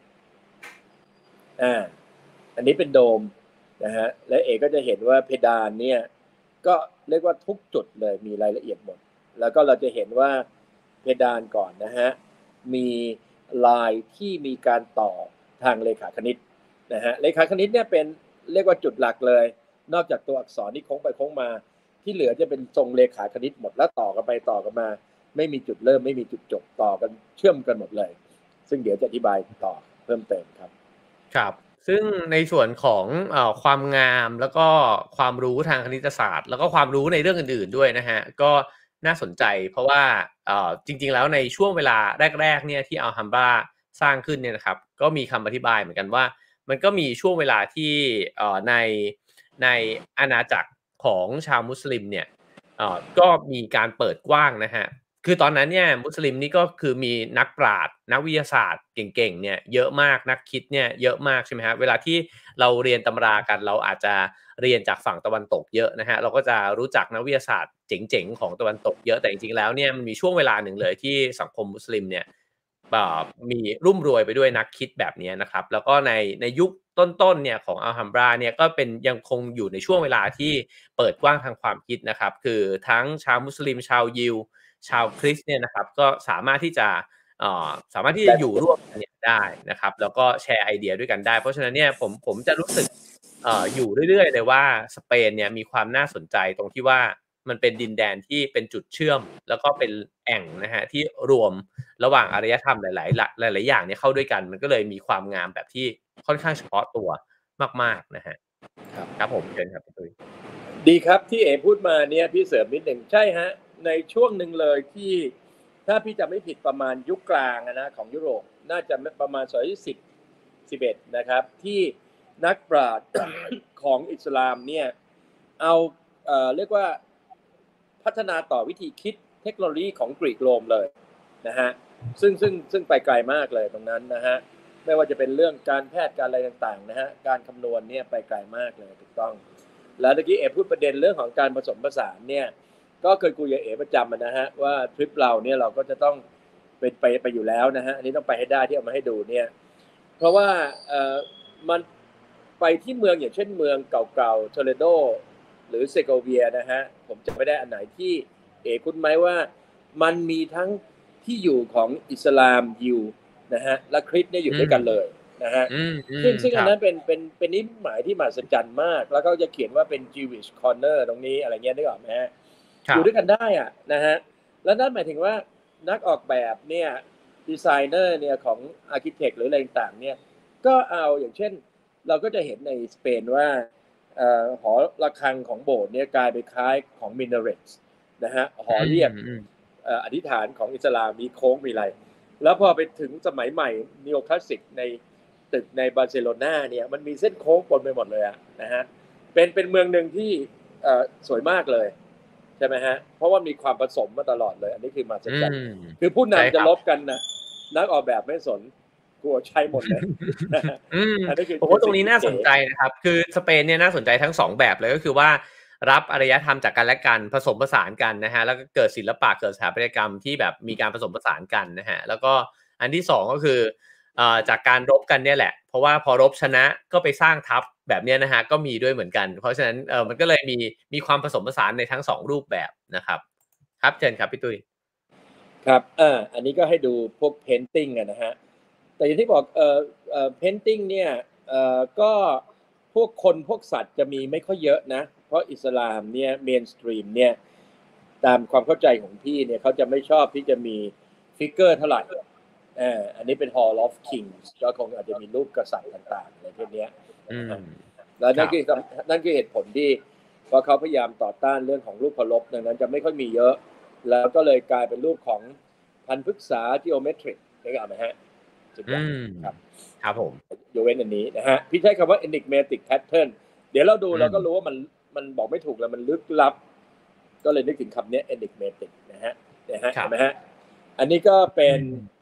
อันนี้เป็นโดมนะฮะและเอกก็จะเห็นว่าเพดานเนี่ยก็เรียกว่าทุกจุดเลยมีรายละเอียดหมดแล้วก็เราจะเห็นว่าเพดานก่อนนะฮะมีลายที่มีการต่อทางเลขาคณิตนะฮะเลขาคณิตเนี่ยเป็นเรียกว่าจุดหลักเลยนอกจากตัวอักษรที่โค้งไปโค้งมาที่เหลือจะเป็นทรงเลขาคณิตหมดแล้วต่อกันไปต่อกันมาไม่มีจุดเริ่มไม่มีจุดจบต่อกันเชื่อมกันหมดเลยซึ่งเดี๋ยวจะอธิบายต่อเพิ่มเติมครับครับซึ่งในส่วนของความงามแล้วก็ความรู้ทางคณิตศาสตร์แล้วก็ความรู้ในเรื่องอื่นๆด้วยนะครับก็น่าสนใจเพราะว่าจริงๆแล้วในช่วงเวลาแรกๆเนี่ยที่ Alhambra สร้างขึ้นเนี่ยนะครับก็มีคำอธิบายเหมือนกันว่ามันก็มีช่วงเวลาที่ในอาณาจักรของชาวมุสลิมเนี่ยก็มีการเปิดกว้างนะครับคือตอนนั้นเนี่ยมุสลิมนี่ก็คือมีนักปราชญ์นักวิทยาศาสตร์เก่งๆเนี่ยเยอะมากนักคิดเนี่ยเยอะมากใช่ไหมครับเวลาที่เราเรียนตำรากันเราอาจจะเรียนจากฝั่งตะวันตกเยอะนะฮะเราก็จะรู้จักนักวิทยาศาสตร์เจ๋งๆของตะวันตกเยอะแต่จริงๆแล้วเนี่ยมันมีช่วงเวลาหนึ่งเลยที่สังคมมุสลิมเนี่ยมีรุ่มรวยไปด้วยนักคิดแบบนี้นะครับแล้วก็ในยุคต้นๆเนี่ยของ Alhambra เนี่ยก็เป็นยังคงอยู่ในช่วงเวลาที่เปิดกว้างทางความคิดนะครับคือทั้งชาวมุสลิมชาวยิวชาวคริสต์เนี่ยนะครับก็สามารถที่จะอยู่ร่วมกันเนี่ยได้นะครับแล้วก็แชร์ไอเดียด้วยกันได้เพราะฉะนั้นเนี่ยผมจะรู้สึกอยู่เรื่อยๆเลยว่าสเปนเนี่ยมีความน่าสนใจตรงที่ว่ามันเป็นดินแดนที่เป็นจุดเชื่อมแล้วก็เป็นแอ่งนะฮะที่รวมระหว่างอารยธรรมหลายๆอย่างเนี่ยเข้าด้วยกันมันก็เลยมีความงามแบบที่ค่อนข้างเฉพาะตัวมากๆนะครับครับผมเชิญครับพี่ตุ้ยดีครับที่เอพูดมาเนี่ยพี่เสริมนิดหนึ่งใช่ฮะในช่วงหนึ่งเลยที่ถ้าพี่จะไม่ผิดประมาณยุคกลางนะของยุโรปน่าจะประมาณศตวรรษที่11นะครับที่นักปราชญ์ ของอิสลามเนี่ยเอาเรียกว่าพัฒนาต่อวิธีคิดเทคโนโลยีของกรีกโรมเลยนะฮะซึ่งไปไกลมากเลยตรงนั้นนะฮะไม่ว่าจะเป็นเรื่องการแพทย์การอะไรต่างๆนะฮะการคำนวณเนี่ยไปไกลมากเลยถูกต้องแล้วเมื่อกี้เอ๋พูดประเด็นเรื่องของการผสมผสานเนี่ยก็เคยคุยกับเอ๋ประจำนะฮะว่าทริปเราเนี่ยเราก็จะต้องเป็นไปอยู่แล้วนะฮะอันนี้ต้องไปให้ได้ที่เอามาให้ดูเนี่ยเพราะว่ามันไปที่เมืองอย่างเช่นเมืองเก่าๆโทเลโดหรือเซโกเวียนะฮะผมจำไม่ได้อันไหนที่คุ้นไหมว่ามันมีทั้งที่อยู่ของอิสลามยิวนะฮะและคริสต์เนี่ยอยู่ด้วยกันเลยนะฮะซึ่งอันนั้นเป็นนิมิตหมายที่มหัศจรรย์มากแล้วก็จะเขียนว่าเป็น Jewish Corner ตรงนี้อะไรเงี้ยนึกออกไหมฮะอยู่ด้วยกันได้อ่ะนะฮะแล้วนั่นหมายถึงว่านักออกแบบเนี่ยดีไซเนอร์เนี่ยของอาร์คิเทคหรืออะไรต่างๆเนี่ยก็เอาอย่างเช่นเราก็จะเห็นในสเปนว่าหอระฆังของโบสถ์เนี่ยกลายไปคล้ายของมินาเรตนะฮะหอเรียกอธิษฐานของอิสลามมีโค้งมีอะไรแล้วพอไปถึงสมัยใหม่นีโอคลาสสิกในตึกในบาร์เซโลนาเนี่ยมันมีเส้นโค้งปนไปหมดเลยอะนะฮะเป็นเมืองหนึ่งที่สวยมากเลยใช่ไหมฮะเพราะว่ามีความผสมมาตลอดเลยอันนี้คือมาสัจจันคือผู้นำจะลบกันนะนักออกแบบไม่สนกลัวใช้หมดเลยอันนี้คือผมว่าตรงนี้น่าสนใจนะครับคือสเปนเนี่ยน่าสนใจทั้ง2แบบเลยก็คือว่ารับอารยธรรมจากกันและกันผสมผสานกันนะฮะแล้วก็เกิดศิลปะเกิดสถาปัตยกรรมที่แบบมีการผสมผสานกันนะฮะแล้วก็อันที่2ก็คือจากการรบกันเนี่ยแหละเพราะว่าพอรบชนะก็ไปสร้างทัพแบบนี้นะฮะก็มีด้วยเหมือนกันเพราะฉะนั้นมันก็เลยมีความผสมผสานในทั้ง2รูปแบบนะครับครับเชิญครับพี่ตุ้ยครับอันนี้ก็ให้ดูพวกเพนติ้งนะฮะแต่อย่างที่บอกเพนติ้งเนี่ยก็พวกคนพวกสัตว์จะมีไม่ค่อยเยอะนะเพราะอิสลามเนี่ยเมนสตรีมเนี่ยตามความเข้าใจของพี่เนี่ยเขาจะไม่ชอบที่จะมีฟิกเกอร์เท่าไหร่อันนี้เป็น Hall of Kings ก็คงอาจจะมีรูปกษัตริย์ต่างๆอะไรพวกนี้แล้วนั่นคือเหตุผลที่เพราะเขาพยายามต่อต้านเรื่องของรูปเคารพดังนั้นจะไม่ค่อยมีเยอะแล้วก็เลยกลายเป็นรูปของพันธุ์พฤกษา geometric นะครับไหมฮะครับผมยกเว้นอันนี้นะฮะพี่ใช้คำว่า enigmatic pattern เดี๋ยวเราดูเราก็รู้ว่ามันบอกไม่ถูกแล้วมันลึกลับก็เลยนึกถึงคำนี้ enigmatic นะฮะเห็นไหมฮะอันนี้ก็เป็น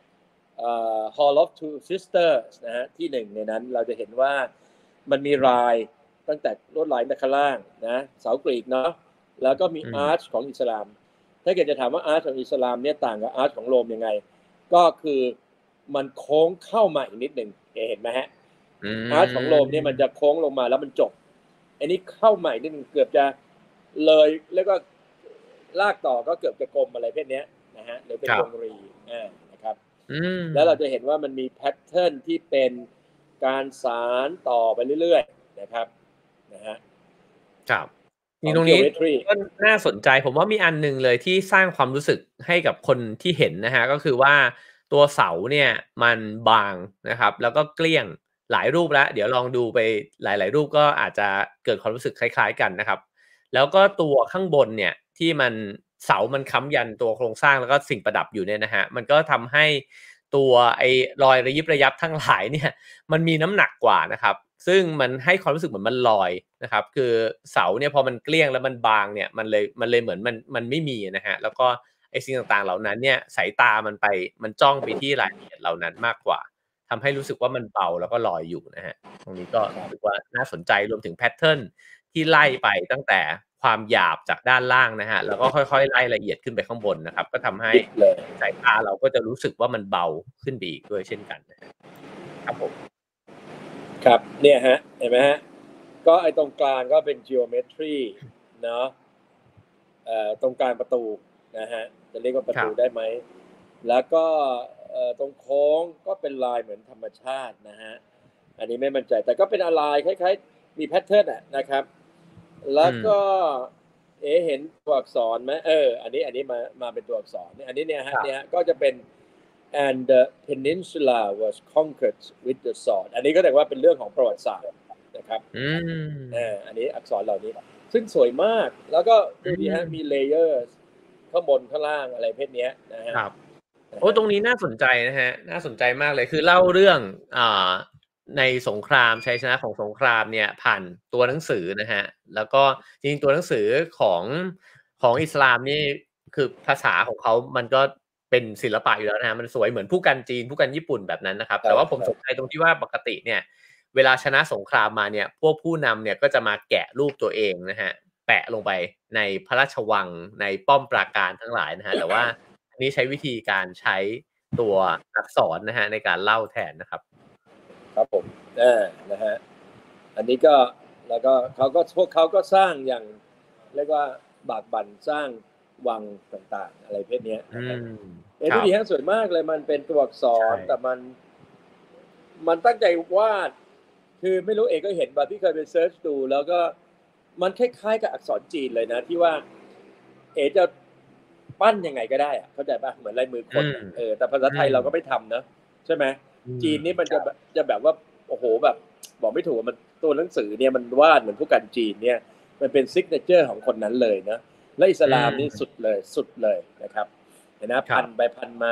Hall of Two Sisters นะฮะที่หนึ่งในนั้นเราจะเห็นว่ามันมีรายตั้งแต่ลวดลายด้านข้างล่างนะเสากรีกเนาะแล้วก็มีอาร์ชของอิสลามถ้าเกิดจะถามว่าอาร์ชของอิสลามเนี่ยต่างกับอาร์ชของโรมยังไงก็คือมันโค้งเข้ามาอีกนิดหนึ่งเห็นไหมฮะอาร์ชของโรมเนี่ยมันจะโค้งลงมาแล้วมันจบอันนี้เข้ามาอีกนิดนึงเกือบจะเลยแล้วก็ลากต่อก็เกือบจะกลมอะไรเพศนี้นะฮะหรือเป็นวงรีนะครับแล้วเราจะเห็นว่ามันมีแพทเทิร์นที่เป็นการสานต่อไปเรื่อยๆนะครับนะฮะครับนี่ตรงนี้ก็น่าสนใจผมว่ามีอันหนึ่งเลยที่สร้างความรู้สึกให้กับคนที่เห็นนะฮะก็คือว่าตัวเสาเนี่ยมันบางนะครับแล้วก็เกลี้ยงหลายรูปแล้วเดี๋ยวลองดูไปหลายๆรูปก็อาจจะเกิดความรู้สึกคล้ายๆกันนะครับแล้วก็ตัวข้างบนเนี่ยที่มันเสามันค้ำยันตัวโครงสร้างแล้วก็สิ่งประดับอยู่เนี่ยนะฮะมันก็ทำให้ตัวไอ้รอยระยิบระยับทั้งหลายเนี่ยมันมีน้ำหนักกว่านะครับซึ่งมันให้ความรู้สึกเหมือนมันลอยนะครับคือเสาเนี่ยพอมันเกลี้ยงแล้วมันบางเนี่ยมันเลยเหมือนมันไม่มีนะฮะแล้วก็ไอ้สิ่งต่างๆเหล่านั้นเนี่ยสายตามันจ้องไปที่รายละเอียดเหล่านั้นมากกว่าทำให้รู้สึกว่ามันเบาแล้วก็ลอยอยู่นะฮะตรงนี้ก็รู้สึกว่าน่าสนใจรวมถึงแพทเทิร์นที่ไล่ไปตั้งแต่ความหยาบจากด้านล่างนะฮะแล้วก็ค่อยๆไล่ละเอียดขึ้นไปข้างบนนะครับก็ทำให้สายตาเราก็จะรู้สึกว่ามันเบาขึ้นไปอีกด้วยเช่นกันนะครับผมครับเนี่ยฮะเห็นไหมฮะก็ไอ้ตรงกลางก็เป็น geometry เนาะตรงกลางประตูนะฮะจะเรียกว่าประตูได้ไหมแล้วก็ตรงโค้งก็เป็นลายเหมือนธรรมชาตินะฮะอันนี้ไม่มั่นใจแต่ก็เป็นลายคล้ายๆมีแพทเทิร์นนะครับแล้วก็เห็นตัวอักษรไหมอันนี้มาเป็นตัวอักษรอันนี้เนี่ยฮะก็จะเป็น and the peninsula was conquered with the sword อันนี้ก็แสดงว่าเป็นเรื่องของประวัติศาสตร์นะครับอันนี้อักษรเหล่านี้ซึ่งสวยมากแล้วก็ดูดีฮะมีเลเยอร์ข้างบนข้างล่างอะไรเพศนี้นะฮะโอ้ตรงนี้น่าสนใจนะฮะน่าสนใจมากเลยคือเล่าเรื่องในสงครามชัยชนะของสงครามเนี่ยผ่านตัวหนังสือนะฮะแล้วก็จริงๆตัวหนังสือของอิสลามนี่คือภาษาของเขามันก็เป็นศิลปะอยู่แล้วนะฮะมันสวยเหมือนผู้กันจีนผู้กันญี่ปุ่นแบบนั้นนะครับแต่ว่าผมสนใจตรงที่ว่าปกติเนี่ยเวลาชนะสงครามมาเนี่ยพวกผู้นำเนี่ยก็จะมาแกะรูปตัวเองนะฮะแปะลงไปในพระราชวังในป้อมปราการทั้งหลายนะฮะแต่ว่าอันนี้ใช้วิธีการใช้ตัวอักษรนะฮะในการเล่าแทนนะครับครับผมนะฮะอันนี้ก็แล้วก็พวกเขาก็สร้างอย่างเรียกว่าบากบั่นสร้างวังต่างๆอะไรเพศนี้ผู้ดีฮะสวยมากเลยมันเป็นตัวอักษรแต่มันตั้งใจวาดคือไม่รู้เอกก็เห็นแบบที่เคยไปเซิร์ชดูแล้วก็มันคล้ายๆกับอักษรจีนเลยนะที่ว่าจะปั้นยังไงก็ได้อะเข้าใจป่ะเหมือนลายมือคนแต่ภาษาไทยเราก็ไม่ทำนะใช่ไหมจีนนี่มันจะแบบว่าโอ้โหแบบบอกไม่ถูกมันตัวหนังสือเนี่ยมันวาดเหมือนผู้กันจีนเนี่ยมันเป็นซิกเนเจอร์ของคนนั้นเลยนะและอิสลามนี่สุดเลยนะครับเห็นนะพันไปพันมา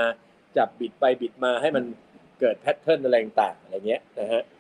จับบิดไปบิดมาให้มันเกิดแพทเทิร์นอะไรต่างๆอะไรเงี้ยนะฮะ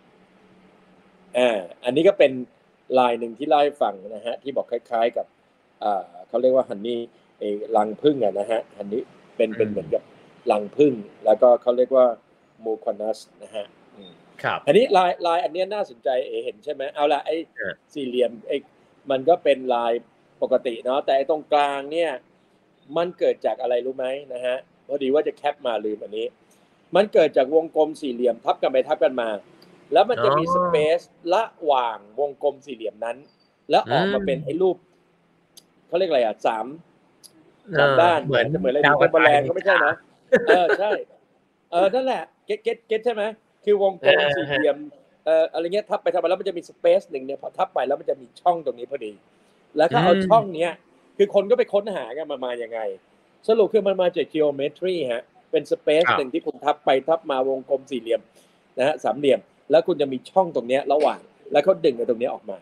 อันนี้ก็เป็นลายหนึ่งที่เล่าให้ฟังนะฮะที่บอกคล้ายๆกับเขาเรียกว่าฮันนี่รังผึ้งนะฮะฮันนี่เป็นเหมือนกับรังผึ้งแล้วก็เขาเรียกว่ามูคอนัสนะฮะครับอันนี้ลายอันนี้น่าสนใจเห็นใช่ไหมเอาละไอ้สี่เหลี่ยมมันก็เป็นลายปกติเนาะแต่ตรงกลางเนี่ยมันเกิดจากอะไรรู้ไหมนะฮะพอดีว่าจะแคปมาลืมอันนี้มันเกิดจากวงกลมสี่เหลี่ยมทับกันไปทับกันมาแล้วมันจะมีสเปซระหว่างวงกลมสี่เหลี่ยมนั้นแล้วออกมาเป็นไอ้รูปเขาเรียกอะไรสามด้านเหมือนอะไรดูเป็นแมลงก็ไม่ใช่นะใช่นั่นแหละเก็ตใช่ไหมคือวงกลมสี่เหลี่ยมอะไรเงี้ยทับไปทับมาแล้วมันจะมีสเปซหนึ่งเนี่ยพอทับไปแล้วมันจะมีช่องตรงนี้พอดีแล้วก็เอาช่องเนี้ยคือคนก็ไปค้นหากันมายังไงสรุปคือมันมาจาก geometry ฮะเป็นสเปซหนึ่งที่คุณทับไปทับมาวงกลมสี่เหลี่ยมนะฮะสามเหลี่ยมแล้วคุณจะมีช่องตรงเนี้ยระหว่างแล้วเขาดึงไอ้ตรงนี้ออกมา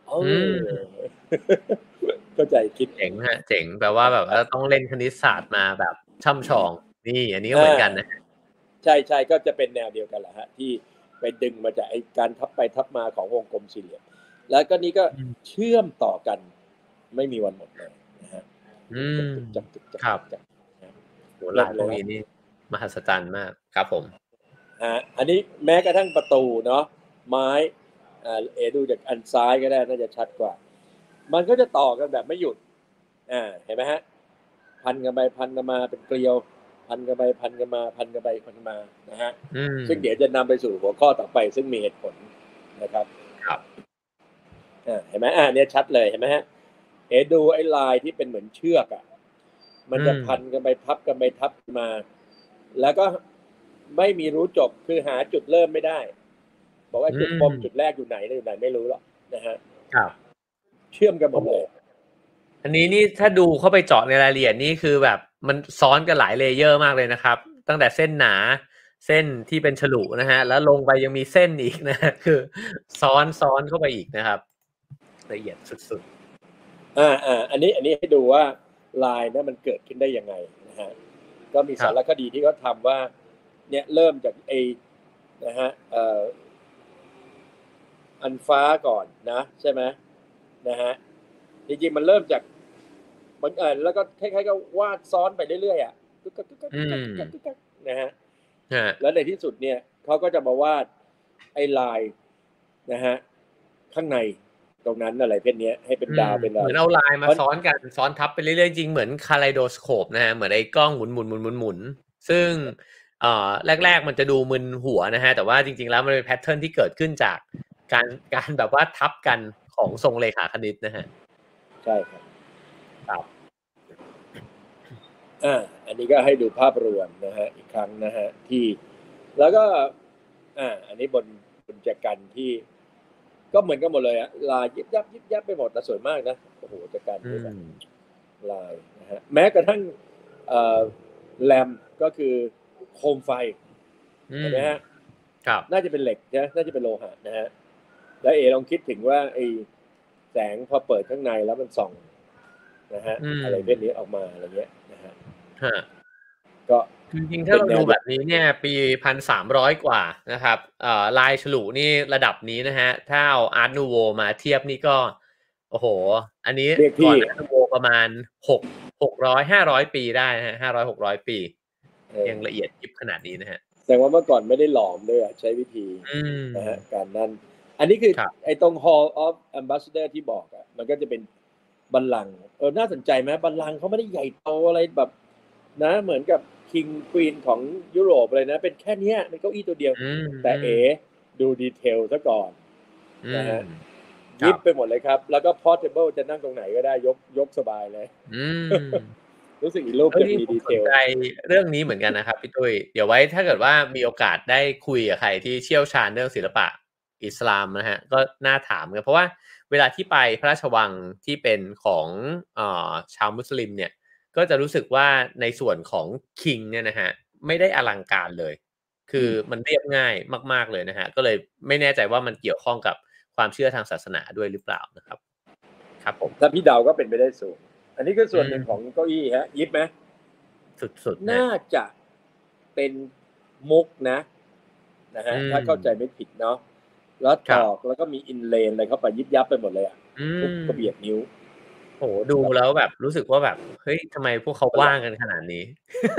เข้าใจคิดเจ๋งฮะเจ๋งแปลว่าแบบว่าต้องเล่นคณิตศาสตร์มาแบบช่ำชองนี่อันนี้ก็เหมือนกันนะใช่ก็จะเป็นแนวเดียวกันแหละฮะที่ไปดึงมาจากไอ้การทับไปทับมาของวงกลมสี่เหลี่ยมแล้วก็นี้ก็เชื่อมต่อกันไม่มีวันหมดเลยนะฮะครับโหหลายพวกนี้นี่มหัศจรรย์มากครับผมอันนี้แม้กระทั่งประตูเนาะไม้ดูจากอันซ้ายก็ได้น่าจะชัดกว่ามันก็จะต่อกันแบบไม่หยุดเห็นไหมฮะพันกันไปพันกันมาเป็นเกลียวพันกันไปพันกันมาพันกันไปพันกันมานะฮะซึ่งเดี๋ยวจะนำไปสู่หัวข้อต่อไปซึ่งมีเหตุผลนะครับครับเห็นไหมเนี่ยชัดเลยเห็นไหมฮะดูไอ้ลายที่เป็นเหมือนเชือกมันจะพันกันไปพับกันไปทับมาแล้วก็ไม่มีรู้จบคือหาจุดเริ่มไม่ได้บอกว่าจุดปมจุดแรกอยู่ไหนไม่รู้หรอกนะฮะครับเชื่อมกันหมดเลยอันนี้นี่ถ้าดูเข้าไปเจาะในรายละเอียดนี่คือแบบมันซ้อนกันหลายเลเยอร์มากเลยนะครับตั้งแต่เส้นหนาเส้นที่เป็นฉลุนะฮะแล้วลงไปยังมีเส้นอีกนะคือซ้อนเข้าไปอีกนะครับละเอียดสุดๆอันนี้ให้ดูว่าลายนั้นมันเกิดขึ้นได้ยังไงนะฮะก็มีสารคดีที่เขาทำว่าเนี่ยเริ่มจากนะฮะอันฟ้าก่อนนะใช่ไหมนะฮะจริงๆมันเริ่มจากมันแล้วก็คล้ายๆกับวาดซ้อนไปเรื่อยๆตุ๊กนะฮะแล้วในที่สุดเนี่ยเขาก็จะมาวาดไอ้ลายนะฮะข้างในตรงนั้นอะไรเพศนี้ให้เป็นดาวเป็นอะไรเหมือนเอาลายมาซ้อนกันซ้อนทับไปเรื่อยๆจริงเหมือนคาไลโดสโคปนะฮะเหมือนไอ้กล้องหมุนซึ่งแรกๆมันจะดูมึนหัวนะฮะแต่ว่าจริงๆแล้วมันเป็นแพทเทิร์นที่เกิดขึ้นจากการแบบว่าทับกันของทรงเลขาคณิตนะฮะใช่ครับอันนี้ก็ให้ดูภาพรวมนะฮะอีกครั้งนะฮะที่แล้วก็อันนี้บนแจกันที่ก็เหมือนกันหมดเลยลายยิบยับไปหมดแต่สวยมากนะโอ้โหแจกันนี่แบบลายนะฮะแม้กระทั่งแรมก็คือโคมไฟเห็นไหมฮะครับน่าจะเป็นเหล็กนะน่าจะเป็นโลหะนะฮะแล้วลองคิดถึงว่าไอ้แสงพอเปิดข้างในแล้วมันส่องนะฮะอะไรพวกนี้ออกมาอะไรเงี้ยนะฮะก็จริงๆถ้าเราดูแบบนี้เนี่ยปี1,300กว่านะครับลายฉลุนี่ระดับนี้นะฮะถ้าเอาอาร์ตนูโวมาเทียบนี่ก็โอ้โหอันนี้ก่อนอาร์ตนูโวประมาณ500ปีได้นะฮะ500-600 ปียังละเอียดยิบขนาดนี้นะฮะแสดงว่าเมื่อก่อนไม่ได้หลอมด้วยใช้วิธีนะฮะการนั่นอันนี้คือไอ้ตรง Hall of Ambassador ที่บอกมันก็จะเป็นบัลลังก์น่าสนใจไหมบัลลังก์เขาไม่ได้ใหญ่โตอะไรแบบนะเหมือนกับคิงควีนของยุโรปเลยนะเป็นแค่นี้เป็นเก้าอี้ตัวเดียวแต่ดูดีเทลซะก่อนนะฮะยิบไปหมดเลยครับแล้วก็ portable จะนั่งตรงไหนก็ได้ยกสบายเลยรู้สึกอีกรูปจะมีดีเทลสนใจเรื่องนี้เหมือนกันนะครับพี่ตุ้ยเดี๋ยวไว้ถ้าเกิดว่ามีโอกาสได้คุยกับใครที่เชี่ยวชาญเรื่องศิลปะอิสลามนะฮะก็น่าถามกันเพราะว่าเวลาที่ไปพระราชวังที่เป็นของชาวมุสลิมเนี่ยก็จะรู้สึกว่าในส่วนของคิงเนี่ยนะฮะไม่ได้อลังการเลยคือมันเรียบง่ายมากๆเลยนะฮะก็เลยไม่แน่ใจว่ามันเกี่ยวข้องกับความเชื่อทางศาสนาด้วยหรือเปล่านะครับครับผมถ้าพี่เดาก็เป็นไปได้สูงอันนี้ก็ส่วนหนึ่งของเก้าอี้ฮะยิบไหมสุดๆน่าจะเป็นมุกนะฮะถ้าเข้าใจไม่ผิดเนาะแล้วตอกแล้วก็มีอินเลนอะไรเข้าไปยิบยับไปหมดเลยอ่ะทุกกระเบียดนิ้วโหดูแล้วแบบรู้สึกว่าแบบเฮ้ยทำไมพวกเขาว่างกันขนาดนี้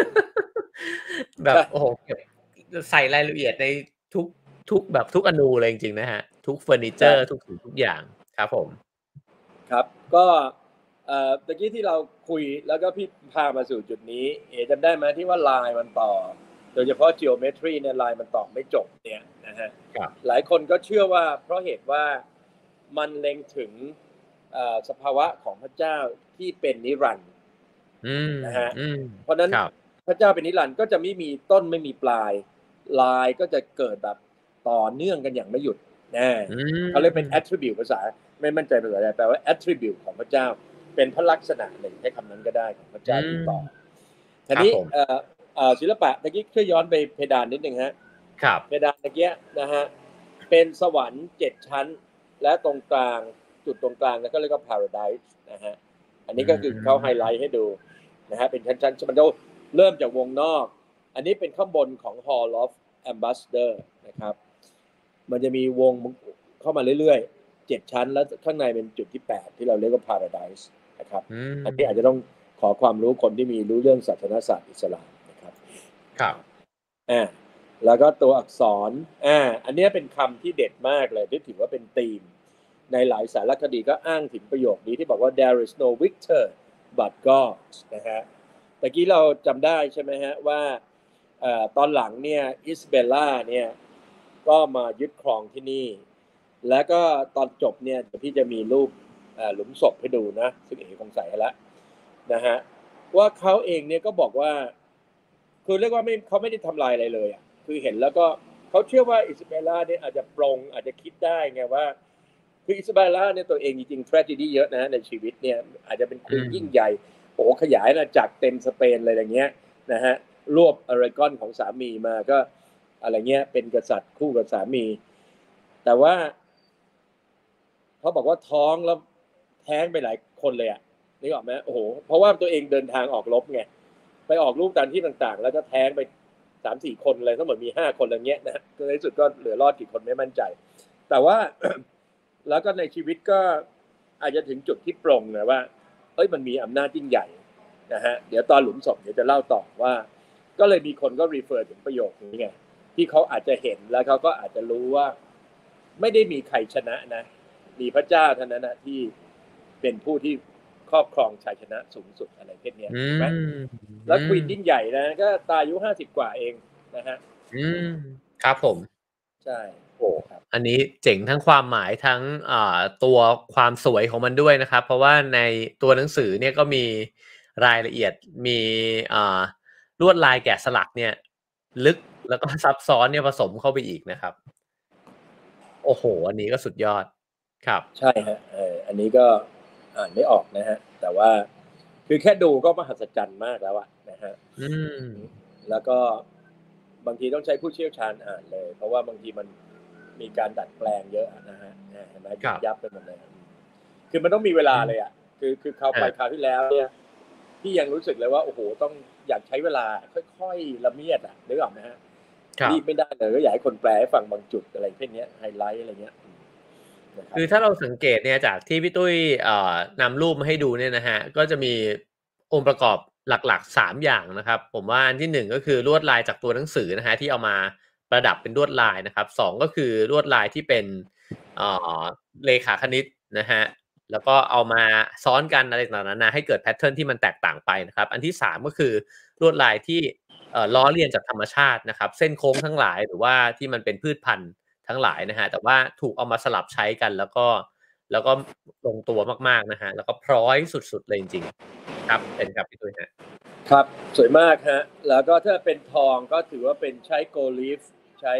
แบบโอ้โหเก็บใส่รายละเอียดในทุกแบบทุกอนูเลยจริงๆนะฮะทุกเฟอร์นิเจอร์ทุกสิ่งทุกอย่างครับผมครับก็ตะกี้ที่เราคุยแล้วก็พี่พามาสู่จุดนี้จำได้ไหมที่ว่าลายมันต่อโดยเฉพาะ geometry เนี่ยลายมันต่อไม่จบเนี่ยนะฮะหลายคนก็เชื่อว่าเพราะเหตุว่ามันเล็งถึงสภาวะของพระเจ้าที่เป็นนิรันดร์นะฮะเพราะนั้นพระเจ้าเป็นนิรันดร์ก็จะไม่มีต้นไม่มีปลายลายก็จะเกิดแบบต่อเนื่องกันอย่างไม่หยุดเขาเรียกเป็น attribute ภาษาไม่มั่นใจภาษาอะไรแปลว่า attribute ของพระเจ้าเป็นพระลักษณะหนึ่งให้คำนั้นก็ได้ของพระเจ้าที่ต่อทีนี้ศิลปะตะกี้ช่วยย้อนไปเพดานนิดนึงฮะเพดานตะกี้นะฮะเป็นสวรรค์7ชั้นและตรงกลางจุดตรงกลางแล้วก็เรียกว่า paradise นะฮะอันนี้ก็คือเขาไฮไลท์ให้ดูนะฮะเป็นชั้นๆมันเริ่มจากวงนอกอันนี้เป็นข้างบนของ Hall of Ambassador นะครับมันจะมีวงเข้ามาเรื่อยๆ7ชั้นแล้วข้างในเป็นจุดที่8ที่เราเรียกว่า paradise นะครับอันนี้อาจจะต้องขอความรู้คนที่มีรู้เรื่องศาสนศาสตร์อิสลามนะครับครับแล้วก็ตัวอักษรอันนี้เป็นคำที่เด็ดมากเลยที่ถือว่าเป็นธีมในหลายสารคดีก็อ้างถึงประโยคนี้ที่บอกว่า there is no victor but God นะฮะตะกี้เราจำได้ใช่ไหมฮะว่าตอนหลังเนี่ยอิสเบลล่าเนี่ยก็มายึดครองที่นี่แล้วก็ตอนจบเนี่ยพี่จะมีรูปหลุมศพให้ดูนะซึ่งเอ๋คงใส่ให้แล้วนะฮะว่าเขาเองเนี่ยก็บอกว่าคือเรียกว่าเขาไม่ได้ทำลายอะไรเลยอ่ะคือเห็นแล้วก็เขาเชื่อว่าอิสเบลล่าเนี่ยอาจจะปรงอาจจะคิดได้ไงว่าคืออิสเบลล่าเนี่ยตัวเองจริงๆ tragedy เยอะนะในชีวิตเนี่ยอาจจะเป็นควีนยิ่งใหญ่โอ้ขยายอาณาจักรเต็มสเปนอะไรอย่างเงี้ยนะฮะรวบอารากอนของสามีมาก็อะไรเงี้ยเป็นกษัตริย์คู่กับสามีแต่ว่าเขาบอกว่าท้องแล้วแท้งไปหลายคนเลยอ่ะนึกออกไหมโอ้โหเพราะว่าตัวเองเดินทางออกรบไงไปออกลูกตามที่ต่างๆแล้วก็แท้งไป 3-4 คนเลยทั้งหมดมี5คนอะไรเงี้ยนะในที่สุดก็เหลือรอดกี่คนไม่มั่นใจแต่ว่า แล้วก็ในชีวิตก็อาจจะถึงจุดที่ปรงนะว่าเอ้ยมันมีอำนาจยิ่งใหญ่นะฮะเดี๋ยวตอนหลุมศพเดี๋ยวจะเล่าต่อว่าก็เลยมีคนก็รีเฟอร์ถึงประโยคนี้ไงที่เขาอาจจะเห็นแล้วเขาก็อาจจะรู้ว่าไม่ได้มีใครชนะนะมีพระเจ้าเท่านั้นนะที่เป็นผู้ที่ครอบครองชัยชนะสูงสุดอะไรเช่นนี้ใช่ไหมแล้วควีนยิ่งใหญ่นะก็ตายอายุ50 กว่าเองนะฮะครับผมใช่โอ้อันนี้เจ๋งทั้งความหมายทั้งตัวความสวยของมันด้วยนะครับเพราะว่าในตัวหนังสือเนี่ยก็มีรายละเอียดมีลวดลายแกะสลักเนี่ยลึกแล้วก็ซับซ้อนเนี่ยผสมเข้าไปอีกนะครับโอ้โหอันนี้ก็สุดยอดครับใช่ฮะอันนี้ก็อ่านไม่ออกนะฮะแต่ว่าคือแค่ดูก็มหัศจรรย์มากแล้วอะนะฮะแล้วก็บางทีต้องใช้ผู้เชี่ยวชาญอ่านเลยเพราะว่าบางทีมันมีการดัดแปลงเยอะนะฮะเห็นไหมยับไปหมดเลยคือมันต้องมีเวลาเลยอ่ะคือเขาไปคราวที่แล้วเนี่ยที่ยังรู้สึกเลยว่าโอ้โหต้องอยากใช้เวลาค่อยๆละเมียดอ่ะนึกออกไหมฮะรีบไม่ได้เลยก็อยากให้คนแปลให้ฟังบางจุดอะไรเช่นนี้ไฮไลท์อะไรเงี้ยคือถ้าเราสังเกตเนี่ยจากที่พี่ตุ้ยนำรูปมาให้ดูเนี่ยนะฮะก็จะมีองค์ประกอบหลักๆ3อย่างนะครับผมว่าอันที่1ก็คือลวดลายจากตัวหนังสือนะฮะที่เอามาประดับเป็นลวดลายนะครับ2ก็คือลวดลายที่เป็นเลขาคณิตนะฮะแล้วก็เอามาซ้อนกันอะไรต่างๆนานาให้เกิดแพทเทิร์นที่มันแตกต่างไปนะครับอันที่3ก็คือลวดลายที่ล้อเลียนจากธรรมชาตินะครับเส้นโค้งทั้งหลายหรือว่าที่มันเป็นพืชพันธุ์ทั้งหลายนะฮะแต่ว่าถูกเอามาสลับใช้กันแล้วก็ลงตัวมากๆนะฮะแล้วก็พร้อยสุดๆเลยจริงๆครับเป็นครับพี่ตุ้ยฮะครับสวยมากฮะแล้วก็ถ้าเป็นทองก็ถือว่าเป็นใช้โกลลีฟใช้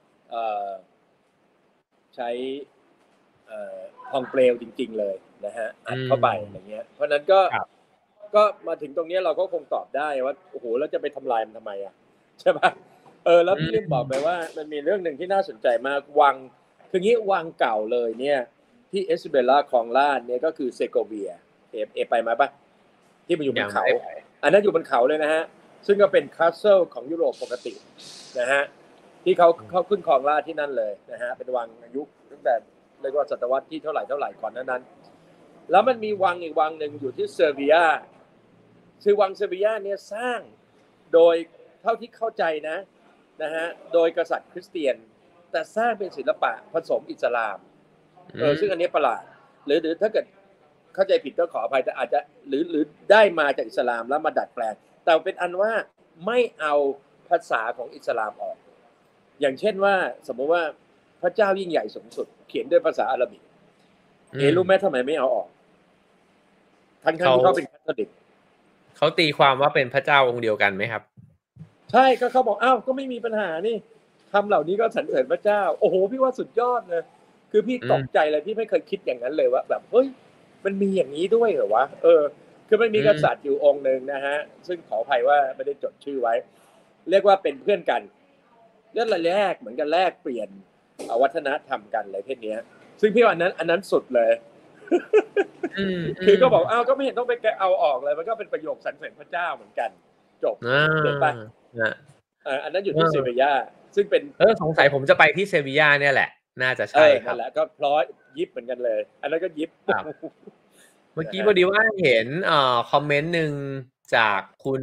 ทองเปลวจริงๆเลยนะฮะอัดเข้าไปอะไรเงี้ยเพราะนั้นก็มาถึงตรงนี้เราก็คงตอบได้ว่าโอ้โหแล้วจะไปทำลายมันทำไมอ่ะใช่ไหมแล้วพี่ลืมบอกไปว่ามันมีเรื่องหนึ่งที่น่าสนใจมากวังคืองี้วังเก่าเลยเนี่ยที่เอสเบลล่าคลองลาดเนี่ยก็คือเซโกเวียไปมาป่ะที่มันอยู่บนเขาอันนั้นอยู่บนเขาเลยนะฮะซึ่งก็เป็นคาสเซิลของยุโรปปกตินะฮะที่เขาขึ้นครองราชย์ที่นั่นเลยนะฮะเป็นวังอายุตั้งแต่เรียกว่าศตวรรษที่เท่าไหร่ก่อนนั้นแล้วมันมีวังอีกวังหนึ่งอยู่ที่เซอร์เบียคือวังเซอร์เบียเนี่ยสร้างโดยเท่าที่เข้าใจนะฮะโดยกษัตริย์คริสเตียนแต่สร้างเป็นศิลปะผสมอิสลามซึ่งอันนี้ประหลาดหรือถ้าเกิดเข้าใจผิดก็ขออภัยแต่อาจจะหรือได้มาจากอิสลามแล้วมาดัดแปลงแต่เป็นอันว่าไม่เอาภาษาของอิสลามออกอย่างเช่นว่าสมมติว่าพระเจ้ายิ่งใหญ่สูงสุดเขียนด้วยภาษาอาหรับิกรู้ไหมทำไมไม่เอาออกทั้งที่เขาเป็นคาทอลิกเขาตีความว่าเป็นพระเจ้าองค์เดียวกันไหมครับใช่ก็เขาบอกอ้าวก็ไม่มีปัญหานี่คำเหล่านี้ก็สรรเสริญพระเจ้าโอ้โหพี่ว่าสุดยอดเลยคือพี่ตกใจเลยพี่ไม่เคยคิดอย่างนั้นเลยว่าแบบเฮ้ยมันมีอย่างนี้ด้วยเหรอวะคือมันมีกษัตริย์อยู่องค์หนึ่งนะฮะซึ่งขออภัยว่าไม่ได้จดชื่อไว้เรียกว่าเป็นเพื่อนกันเรื่องแรกเหมือนกันแลกเปลี่ยนวัฒนธรรมกันอะไรเพศนี้ซึ่งพี่ว่าอันนั้นสุดเลยคือก็บอกอ้าวก็ไม่เห็นต้องไปเอาออกเลยมันก็เป็นประโยคสรรเสริญพระเจ้าเหมือนกันจบเห็นปะอันนั้นอยู่ที่เซบียาซึ่งเป็นสงสัยผมจะไปที่เซบียาเนี่ยแหละน่าจะใช่ครับนั่นแหละก็พลอยยิบเหมือนกันเลยอันนั้นก็ยิบเมื่อกี้พอดีว่าเห็นคอมเมนต์หนึ่งจากคุณ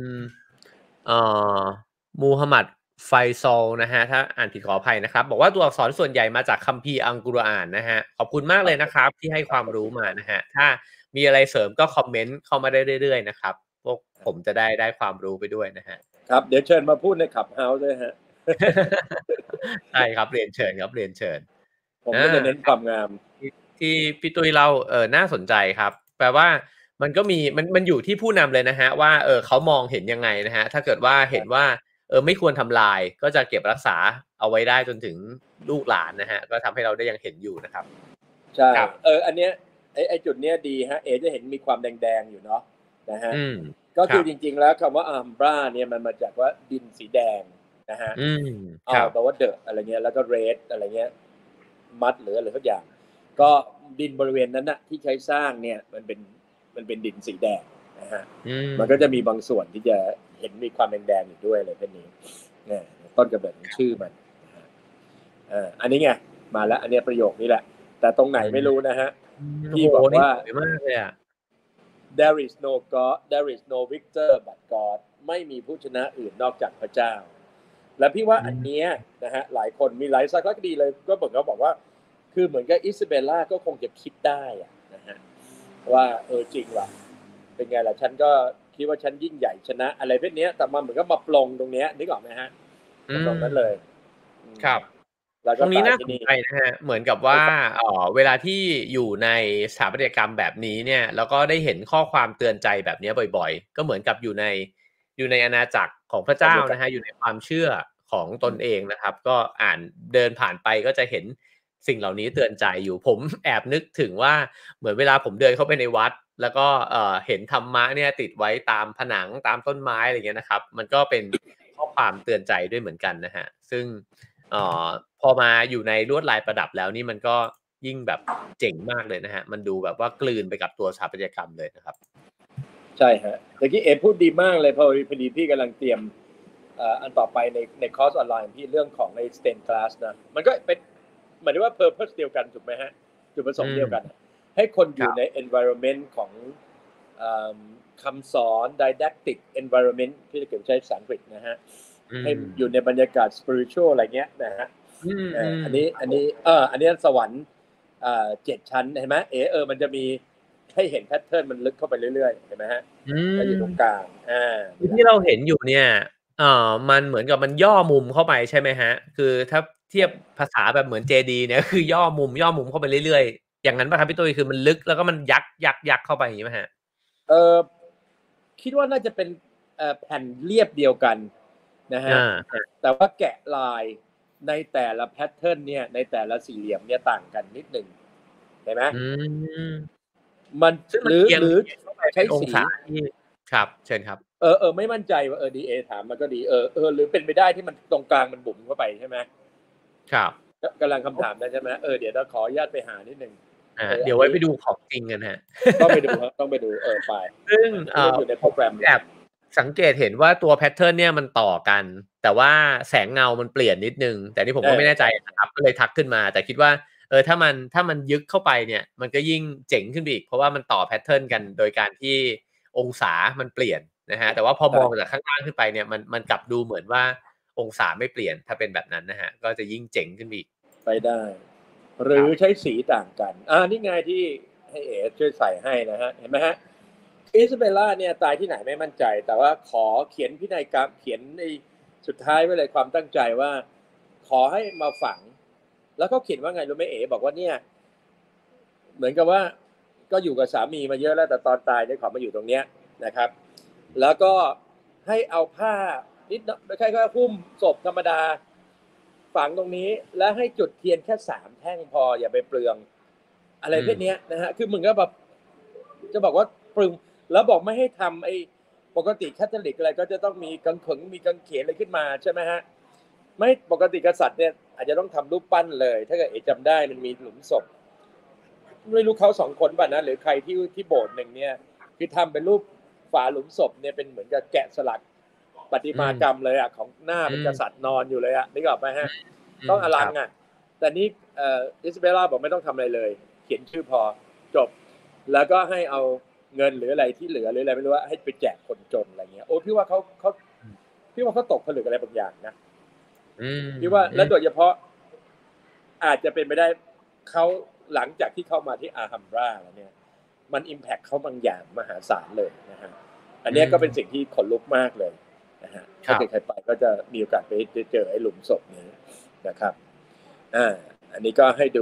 มูฮัมหมัดไฟซอลนะฮะถ้าอ่านผิดขออภัยนะครับบอกว่าตัวอักษรส่วนใหญ่มาจากคัมภีร์อัลกุรอานนะฮะขอบคุณมากเลยนะครับที่ให้ความรู้มานะฮะถ้ามีอะไรเสริมก็คอมเมนต์เข้ามาได้เรื่อยๆนะครับพวกผมจะได้ความรู้ไปด้วยนะฮะครับเดี๋ยวเชิญมาพูดในขับเฮาส์ด้วยฮะใช่ครับเรียนเชิญครับเรียนเชิญผมก็จะเน้นความงามที่พี่ตุ้ยเราน่าสนใจครับแปลว่ามันก็มีมันอยู่ที่ผู้นำเลยนะฮะว่าเขามองเห็นยังไงนะฮะถ้าเกิดว่าเห็นว่าไม่ควรทำลายก็จะเก็บรักษาเอาไว้ได้จนถึงลูกหลานนะฮะก็ทำให้เราได้ยังเห็นอยู่นะครับใช่อันเนี้ยไอ้จุดเนี้ยดีฮะจะเห็นมีความแดงๆอยู่เนาะนะฮะก็คือจริงๆแล้วคำว่าอัมบราเนี่ยมันมาจากว่าดินสีแดงนะฮะแปลว่าเดอะอะไรเงี้ยแล้วก็เรดอะไรเงี้ยมัดหรืออะไรทุกอย่างก็ดินบริเวณนั้นนะที่ใช้สร้างเนี่ยมันเป็นดินสีแดงนะฮะมันก็จะมีบางส่วนที่จะเห็นมีความแดงๆอยู่ด้วยอะไรแบบนี้เนี่ยต้นกำเนิดของชื่อมันอันนี้ไงมาแล้วอันนี้ประโยคนี้แหละแต่ตรงไหนไม่รู้นะฮะพี่บอกว่ามากเลยอ่ะ There is no God there is no victor but God ไม่มีผู้ชนะอื่นนอกจากพระเจ้าและพี่ว่าอันนี้นะฮะหลายคนมีหลายสารคดีเลยก็บอกว่าคือเหมือนกับอิซาเบลล่าก็คงจะคิดได้นะฮะว่าจริงว่ะเป็นไงล่ะฉันก็คิดว่าฉันยิ่งใหญ่ชนะอะไรแบบนี้แต่มันเหมือนกับมาปลงตรงนี้นึกออกไหมฮะตรงนั้นเลยครับตรงนี้น่าสนใจนะฮะเหมือนกับว่าเวลาที่อยู่ในสถาปัตยกรรมแบบนี้เนี่ยแล้วก็ได้เห็นข้อความเตือนใจแบบนี้บ่อยๆก็เหมือนกับอยู่ในอาณาจักรของพระเจ้านะฮะอยู่ในความเชื่อของตนเองนะครับก็อ่านเดินผ่านไปก็จะเห็นสิ่งเหล่านี้เตือนใจอยู่ผมแอบนึกถึงว่าเหมือนเวลาผมเดินเข้าไปในวัดแล้วก็เห็นธรรมะเนี่ยติดไว้ตามผนังตามต้นไม้อะไรเงี้ยนะครับมันก็เป็นข้อความเตือนใจด้วยเหมือนกันนะฮะซึ่งพอมาอยู่ในลวดลายประดับแล้วนี่มันก็ยิ่งแบบเจ๋งมากเลยนะฮะมันดูแบบว่ากลืนไปกับตัวสถาปัตยกรรมเลยนะครับใช่ฮะเมื่อกี้พูดดีมากเลยพอดีพี่กำลังเตรียมอันต่อไปในคอร์สออนไลน์พี่เรื่องของใน Stained Glass นะมันก็เป็นหมายถึงว่า purpose เดียวกันถูกไหมฮะจุดประสงค์เดียวกันให้คนอยู่ใน environment ของคำสอน didactic environment ที่จะเก็บใช้ภาษาอังกฤษนะฮะให้อยู่ในบรรยากาศ spiritual อะไรเงี้ยนะฮะอันนี้สวรรค์7 ชั้นเห็นไหมมันจะมีให้เห็นแพทเทิร์นมันลึกเข้าไปเรื่อยๆเห็นไหมฮะแล้วอยู่ตรงกลางที่เราเห็นอยู่เนี่ยมันเหมือนกับมันย่อมุมเข้าไปใช่ไหมฮะคือถ้าเทียบภาษาแบบเหมือนเจดีเนี่ยคือย่อมุมเข้าไปเรื่อยๆอย่างนั้นป่ะครับพี่ตุ้ยคือมันลึกแล้วก็มันยักเข้าไปอย่างนี้ไหมฮะคิดว่าน่าจะเป็นแผ่นเรียบเดียวกันนะฮะแต่ว่าแกะลายในแต่ละแพทเทิร์นเนี่ยในแต่ละสี่เหลี่ยมเนี่ยต่างกันนิดหนึ่งเห็นไหมมันหรือใช้สีครับเชิญครับไม่มั่นใจว่าDA ถามมันก็ดีหรือเป็นไปได้ที่มันตรงกลางมันบุ๋มเข้าไปใช่ไหมครับกำลังคำถามนะใช่ไหมเดี๋ยวเราขออนุญาตไปหานิดนึงเดี๋ยวไว้ไปดูของจริงกันฮะต้องไปดูไปซึ่งอยู่ในโปรแกรมสังเกตเห็นว่าตัวแพทเทิร์นเนี่ยมันต่อกันแต่ว่าแสงเงามันเปลี่ยนนิดนึงแต่นี่ผมก็ไม่แน่ใจนะครับก็เลยทักขึ้นมาแต่คิดว่าถ้ามันยึกเข้าไปเนี่ยมันก็ยิ่งเจ๋งขึ้นไปอีกเพราะว่ามันต่อแพทเทิร์นกันโดยการที่องศามันเปลี่ยนนะฮะแต่ว่าพอมองจากข้างล่างขึ้นไปเนี่ยมันกลับดูเหมือนว่าองศาไม่เปลี่ยนถ้าเป็นแบบนั้นนะฮะก็จะยิ่งเจ๋งขึ้นอีกไปได้หรือใช้สีต่างกันนี่ไงที่ให้เอ๋ช่วยใส่ให้นะฮะเห็นไหมฮะอิซาเบลล่าเนี่ยตายที่ไหนไม่มั่นใจแต่ว่าขอเขียนพินัยกรรมเขียนในสุดท้ายไว้เลยความตั้งใจว่าขอให้มาฝังแล้วเขาเขียนว่าไงรู้ไหมเอ๋บอกว่าเนี่ยเหมือนกับว่าก็อยู่กับสามีมาเยอะแล้วแต่ตอนตายได้ขอมาอยู่ตรงเนี้ยนะครับแล้วก็ให้เอาผ้านิดหน่อยแค่หุ้มศพธรรมดาฝังตรงนี้แล้วให้จุดเทียนแค่3 แท่งพออย่าไปเปลืองอะไรพวกนี้นะฮะคือมึงก็แบบจะบอกว่าปรุงแล้วบอกไม่ให้ทำไอ้ปกติแคทอลิกอะไรก็จะต้องมีกังขึงมีกังเขนอะไรขึ้นมาใช่ไหมฮะไม่ปกติกษัตริย์เนี่ยอาจจะต้องทำรูปปั้นเลยถ้าเกิดเอ๋จำได้มันมีหลุมศพไม่รู้เขา2 คนป่ะนะหรือใครที่โบสถ์หนึ่งเนี่ยคือทำเป็นรูปฝาหลุมศพเนี่ยเป็นเหมือนกับแกะสลักประติมากรรมเลยของหน้าเป็นกษัตริย์นอนอยู่เลยนึกออกไหมฮะต้องอลังแต่นี้อิซาเบลล่าบอกไม่ต้องทำอะไรเลยเขียนชื่อพอจบแล้วก็ให้เอาเงินหรืออะไรที่เหลือหรืออะไรไม่รู้ว่าให้ไปแจกคนจนอะไรเงี้ยโอ้พี่ว่าเขาตกผลึกอะไรบางอย่างนะพี่ว่าและโดยเฉพาะอาจจะเป็นไปได้เขาหลังจากที่เข้ามาที่อาฮัมราแล้วเนี่ยมันอิมแพคเขาบางอย่างมหาศาลเลยนะฮะอันนี้ก็เป็นสิ่งที่ขนลุกมากเลยนะฮะถ้าเกิดใครไปก็จะมีโอกาสไปเจอไอ้หลุมศพนี้นะครับอันนี้ก็ให้ดู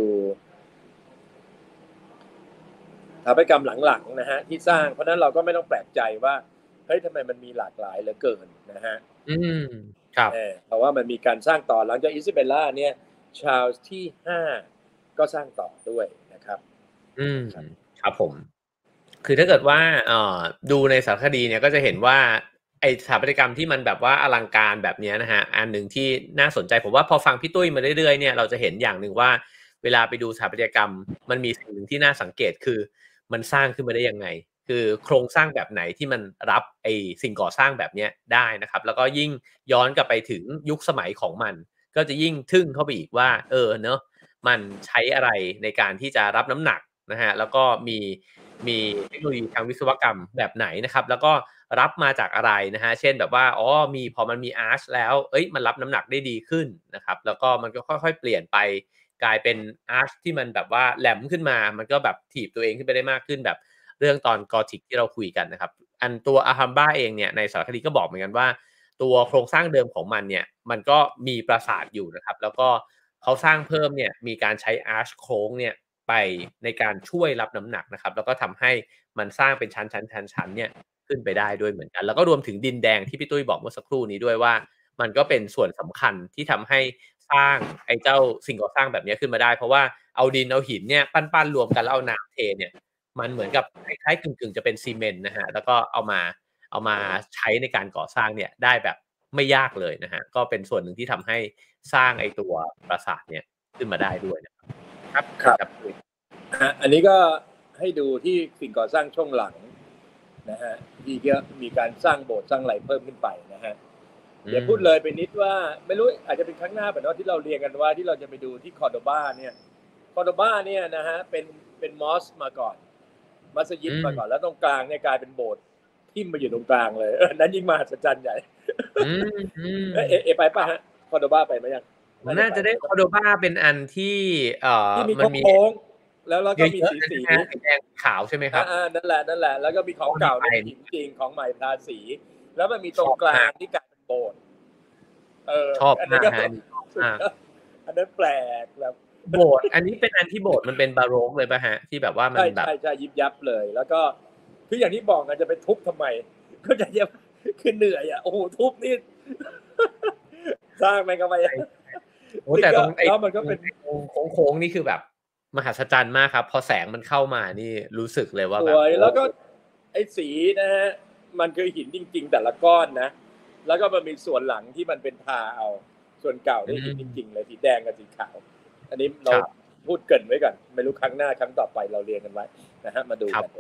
สถาปัตยกรรมหลังๆนะฮะที่สร้างเพราะนั้นเราก็ไม่ต้องแปลกใจว่าเฮ้ยทำไมมันมีหลากหลายเหลือเกินนะฮะครับเพราะว่ามันมีการสร้างต่อหลังจากอิซาเบลล่าเนี่ยชาร์ลส์ที่5ก็สร้างต่อด้วยนะครับครับผมคือถ้าเกิดว่าดูในสารคดีเนี่ยก็จะเห็นว่าไอ้สถาปัตยกรรมที่มันแบบว่าอลังการแบบนี้นะฮะอันหนึ่งที่น่าสนใจผมว่าพอฟังพี่ตุ้ยมาเรื่อยๆเนี่ยเราจะเห็นอย่างหนึ่งว่าเวลาไปดูสถาปัตยกรรมมันมีสิ่งหนึ่งที่น่าสังเกตคือมันสร้างขึ้นมาได้ยังไงคือโครงสร้างแบบไหนที่มันรับไอ้สิ่งก่อสร้างแบบนี้ได้นะครับแล้วก็ยิ่งย้อนกลับไปถึงยุคสมัยของมันก็จะยิ่งทึ่งเข้าไปอีกว่าเนอะมันใช้อะไรในการที่จะรับน้ำหนักนะฮะแล้วก็มีเทคโนโลยีทางวิศวกรรมแบบไหนนะครับแล้วก็รับมาจากอะไรนะฮะเช่นแบบว่าพอมันมี arch แล้วมันรับน้ำหนักได้ดีขึ้นนะครับแล้วก็มันก็ค่อยๆเปลี่ยนไปกลายเป็น arch ที่มันแบบว่าแหลมขึ้นมามันก็แบบถีบตัวเองขึ้นไปได้มากขึ้นแบบเรื่องตอน Gothic ที่เราคุยกันนะครับอันตัว Alhambra เองเนี่ยในสารคดีก็บอกเหมือนกันว่าตัวโครงสร้างเดิมของมันเนี่ยมันก็มีปราสาทอยู่นะครับแล้วก็เขาสร้างเพิ่มเนี่ยมีการใช้ arch โค้งเนี่ยไปในการช่วยรับน้ำหนักนะครับแล้วก็ทำให้มันสร้างเป็นชั้นๆๆๆเนี่ยขึ้นไปได้ด้วยเหมือนกันแล้วก็รวมถึงดินแดงที่พี่ตุ้ยบอกเมื่อสักครู่นี้ด้วยว่ามันก็เป็นส่วนสำคัญที่ทำให้สร้างไอ้เจ้าสิ่งก่อสร้างแบบนี้ขึ้นมาได้เพราะว่าเอาดินเอาหินเนี่ยปั้นๆรวมกันแล้วเอาน้ำเทเนี่ยมันเหมือนกับคล้ายๆกึ่งๆจะเป็นซีเมนต์นะฮะแล้วก็เอามาใช้ในการก่อสร้างเนี่ยได้แบบไม่ยากเลยนะฮะก็เป็นส่วนหนึ่งที่ทำให้สร้างไอ้ตัวปราสาทเนี่ยขึ้นมาได้ด้วยนะครับครับอันนี้ก็ให้ดูที่สิ่งก่อสร้างช่วงหลังนะฮะที่ก็มีการสร้างโบสถ์สร้างอะไรเพิ่มขึ้นไปนะฮะเดี๋ยวพูดเลยไปนิดว่าไม่รู้อาจจะเป็นครั้งหน้าแบบว่าที่เราเรียนกันว่าที่เราจะไปดูที่คอร์โดบาเนี่ยนะฮะเป็นมอสมาก่อนมัสยิดมาก่อนแล้วตรงกลางเนี่ยกลายเป็นโบสถ์ทิ่มมาอยู่ตรงกลางเลยนั้นยิ่งมหัศจรรย์ใหญ่ไปป่ะฮะคอร์โดบาไปไหมยังน่าจะได้คอร์โดบาเป็นอันที่มันมีโค้งแล้วก็มีสีแดงขาวใช่ไหมครับนั่นแหละแล้วก็มีของเก่าในหินจริงของใหม่ทาสีแล้วมันมีตรงกลางที่กลายเป็นโบสถ์ชอบมากอันนั้นแปลกแบบโบสถ์อันนี้เป็นอันที่โบสถ์มันเป็นบาโรกเลยป่ะฮะที่แบบว่ามันแบบใช่ยิบยับเลยแล้วก็คืออย่างที่บอกกันจะไปทุบทำไมก็จะคือเหนื่อยโอ้โหทุบนี่สร้างไปก็ไปแต่ตรงไอ้มันก็เป็นโค้งนี่คือแบบมหัศจรรย์มากครับพอแสงมันเข้ามานี่รู้สึกเลยว่าแบบแล้วก็ไอ้สีนะฮะมันคือหินจริงๆแต่ละก้อนนะแล้วก็มันมีส่วนหลังที่มันเป็นทาเอาส่วนเก่าได้หินจริงๆเลยสีแดงกับสีขาวอันนี้เราพูดเกินไว้ก่อนไม่รู้ครั้งหน้าครั้งต่อไปเราเรียนกันไว้นะฮะมาดูกัน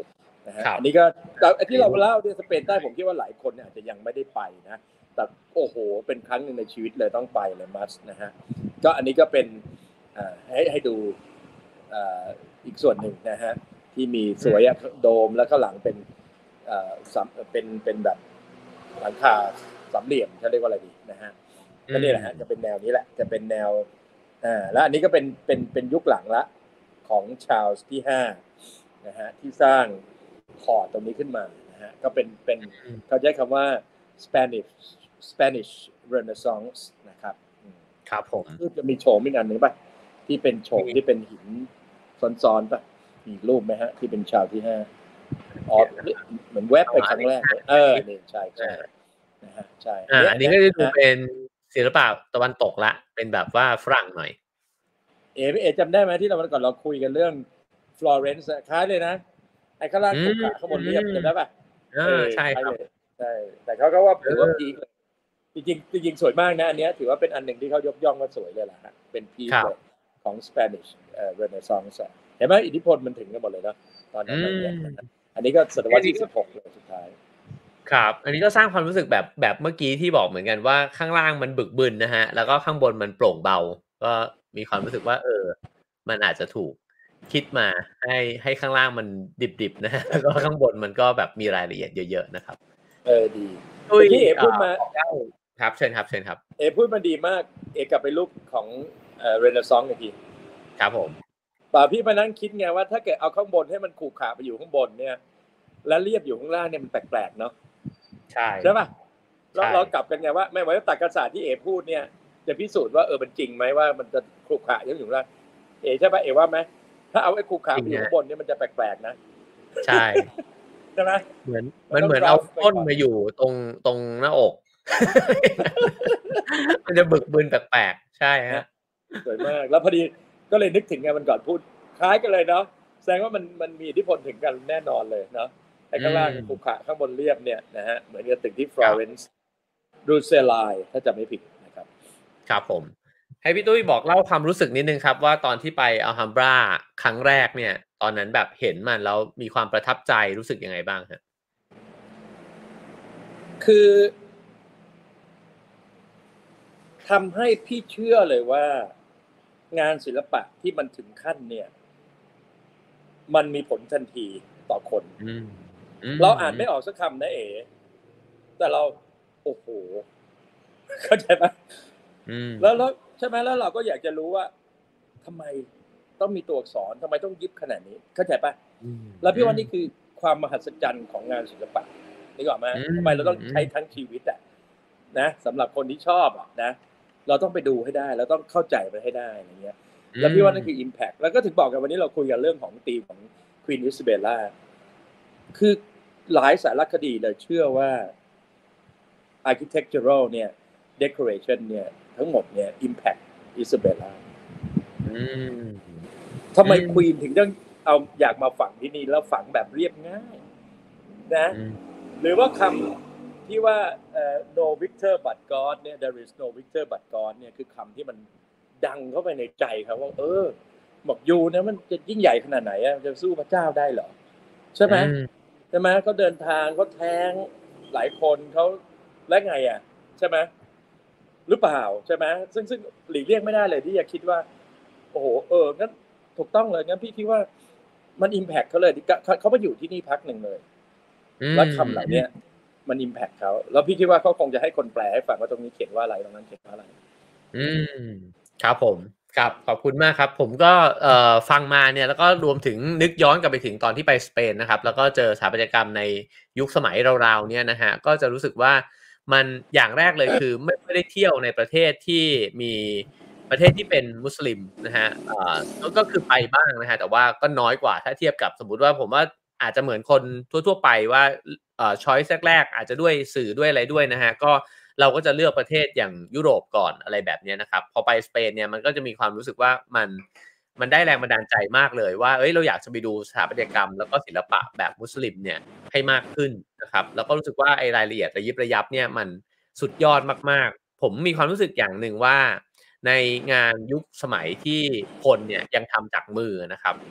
นะฮะครับอันนี้ก็ที่เราเล่าที่สเปนใต้ผมคิดว่าหลายคนเนี่ยอาจจะยังไม่ได้ไปนะแต่โอ้โหเป็นครั้งหนึ่งในชีวิตเลยต้องไปเลยมัสนะฮะก็อันนี้ก็เป็นให้ดูอีกส่วนหนึ่งนะฮะที่มีสวยโดมแล้วก็หลังเป็นเป็นแบบหลังคาสามเหลี่ยมเขาเรียกว่าอะไรดีนะฮะก็นี่แหละฮะจะเป็นแนวนี้แหละจะเป็นแนวแล้วอันนี้ก็เป็นยุคหลังละของชาร์ลส์ที่5นะฮะที่สร้างพอร์ตตรงนี้ขึ้นมานะฮะก็เป็นเขาใช้คำว่า Spanish Renaissance นะครับครับผมรูปจะมีโฉมอีกอันหนึ่งป่ะที่เป็นโฉมที่เป็นหินซ้อนๆป่ะมีรูปไหมฮะที่เป็นชาวที่5อ๋อเหมือนแวบไปครั้งแรกเลยนี่ใช่นะฮะใช่อันนี้ก็จะดูเป็นศิลปะตะวันตกละเป็นแบบว่าฝรั่งหน่อยเอจำได้ไหมที่เราวันก่อนเราคุยกันเรื่องฟลอเรนซ์คล้ายเลยนะไอ้ข้างล่างขรุขระข้างบนเรียบจำได้ป่ะใช่ครับใช่แต่เขาก็ว่าถือว่าพีคเลยจริงสวยมากนะอันนี้ถือว่าเป็นอันหนึ่งที่เขายกย่องว่าสวยเลยล่ะฮะเป็นพีคเลยของ Spanish Renaissance เห็นไหมอิทธิพลมันถึงกันหมดเลยเนาะตอนนั้นเนี่ยอันนี้ก็ศตวรรษที่16เลยสุดท้ายครับอันนี้ก็สร้างความรู้สึกแบบเมื่อกี้ที่บอกเหมือนกันว่าข้างล่างมันบึกบึนนะฮะแล้วก็ข้างบนมันโปร่งเบาก็มีความรู้สึกว่ามันอาจจะถูกคิดมาให้ข้างล่างมันดิบๆนะฮะแล้วก็ข้างบนมันก็แบบมีรายละเอียดเยอะๆนะครับดีที่เอพูดมาครับเชิญครับเอพูดมาดีมากเอกลับไปรูปของRenaissance อีกทีครับผมป่าพี่มานั่งคิดไงว่าถ้าเกิดเอาข้างบนให้มันขรุขระไปอยู่ข้างบนเนี่ยแล้วเรียบอยู่ข้างล่างเนี่ยมันแปลกๆเนาะใช่ป่ะเรากลับกันไงว่าไม่ว่าตรรกศาสตร์ที่เอพูดเนี่ยจะพิสูจน์ว่ามันจริงไหมว่ามันจะขรุขระอยู่ข้างล่างใช่ป่ะเอว่าไหมถ้าเอาไอ้ขรุขระไปอยู่ข้างบนเนี่ยมันจะแปลกๆนะใช่ใช่ไหมเหมือนเอาต้นมาอยู่ตรงหน้าอกมันจะบึกบึนแปลกๆใช่ฮะสวยมากแล้วพอดีก็เลยนึกถึงไงมันก่อนพูดคล้ายกันเลยเนาะแสดงว่ามันมีอิทธิพลถึงกันแน่นอนเลยเนาะไอ้ข้างล่างขรุขระข้างบนเรียบเนี่ยนะฮะเหมือนกับตึกที่ฟลอเรนซ์รูเซลายถ้าจำไม่ผิดนะครับครับผมให้พี่ตุ้ยบอกเล่าความรู้สึกนิดนึงครับว่าตอนที่ไปอัลฮัมบราครั้งแรกเนี่ยตอนนั้นแบบเห็นมันแล้วมีความประทับใจรู้สึกยังไงบ้างฮะคือทำให้พี่เชื่อเลยว่างานศิลปะที่มันถึงขั้นเนี่ยมันมีผลทันทีต่อคนเราอ่านไม่ออกสักคำนะแต่เราโอ้โหเข้าใจไหมแล้วใช่ไหมแล้วเราก็อยากจะรู้ว่าทำไมต้องมีตัวอักษรทำไมต้องยิบขนาดนี้เข้าใจปะแล้วพี่ว่านี่คือความมหัศจรรย์ของงานศิลปะนี่ก่อนไหมทำไมเราต้องใช้ทั้งชีวิตนะสำหรับคนที่ชอบนะเราต้องไปดูให้ได้เราต้องเข้าใจมันให้ได้อะไรเงี้ยแล้วพี่ว่านั่นคือ impact แล้วก็ถึงบอกกันวันนี้เราคุยกันเรื่องของธีมของ Queen Isabella คือหลายสารคดีเลยเชื่อว่า architectural เนี่ย decoration เนี่ยทั้งหมดเนี่ย impact Isabella ทำไม Queen ถึงต้องเอาอยากมาฝังที่นี่แล้วฝังแบบเรียบง่ายนะหรือว่าคำที่ว่าno victor but God เนี่ย there is no victor but God เนี่ยคือคำที่มันดังเข้าไปในใจครับว่าบอกยูนะมันจะยิ่งใหญ่ขนาดไหนจะสู้พระเจ้าได้เหรอใช่ไหมเขาเดินทางเขาแท้งหลายคนเขาและไงใช่ไหมหรือเปล่าใช่ไหมซึ่งหลีกเลี่ยงไม่ได้เลยที่จะคิดว่าโอ้โหงั้นถูกต้องเลยงั้นพี่คิดว่ามัน impact เขาเลยเขาไปอยู่ที่นี่พักหนึ่งเลยแล้วคำเหล่านี้มัน impact เขาแล้วพี่คิดว่าเขาคงจะให้คนแปลให้ฟังว่าตรงนี้เขียนว่าอะไรตรงนั้นเขียนว่าอะไรครับผมครับขอบคุณมากครับผมก็ฟังมาเนี่ยแล้วก็รวมถึงนึกย้อนกลับไปถึงตอนที่ไปสเปนนะครับแล้วก็เจอสถาปัตยกรรมในยุคสมัยราวๆเนี่ยนะฮะก็จะรู้สึกว่ามันอย่างแรกเลยคือไม่ได้เที่ยวในประเทศที่มีประเทศที่เป็นมุสลิมนะฮะก็คือไปบ้างนะฮะแต่ว่าก็น้อยกว่าถ้าเทียบกับสมมุติว่าผมว่าอาจจะเหมือนคนทั่วๆไปว่าchoice แรกๆอาจจะด้วยสื่อด้วยอะไรด้วยนะฮะก็เราก็จะเลือกประเทศอย่างยุโรปก่อนอะไรแบบนี้นะครับพอไปสเปนเนี่ยมันก็จะมีความรู้สึกว่ามันได้แรงบันดาลใจมากเลยว่าเราอยากจะไปดูสถาปัตยกรรมแล้วก็ศิลปะแบบมุสลิมเนี่ยให้มากขึ้นนะครับแล้วก็รู้สึกว่าไอ้รายละเอียดระยิบระยับเนี่ยมันสุดยอดมากๆผมมีความรู้สึกอย่างหนึ่งว่าในงานยุคสมัยที่คนเนี่ยยังทำจากมือนะครับ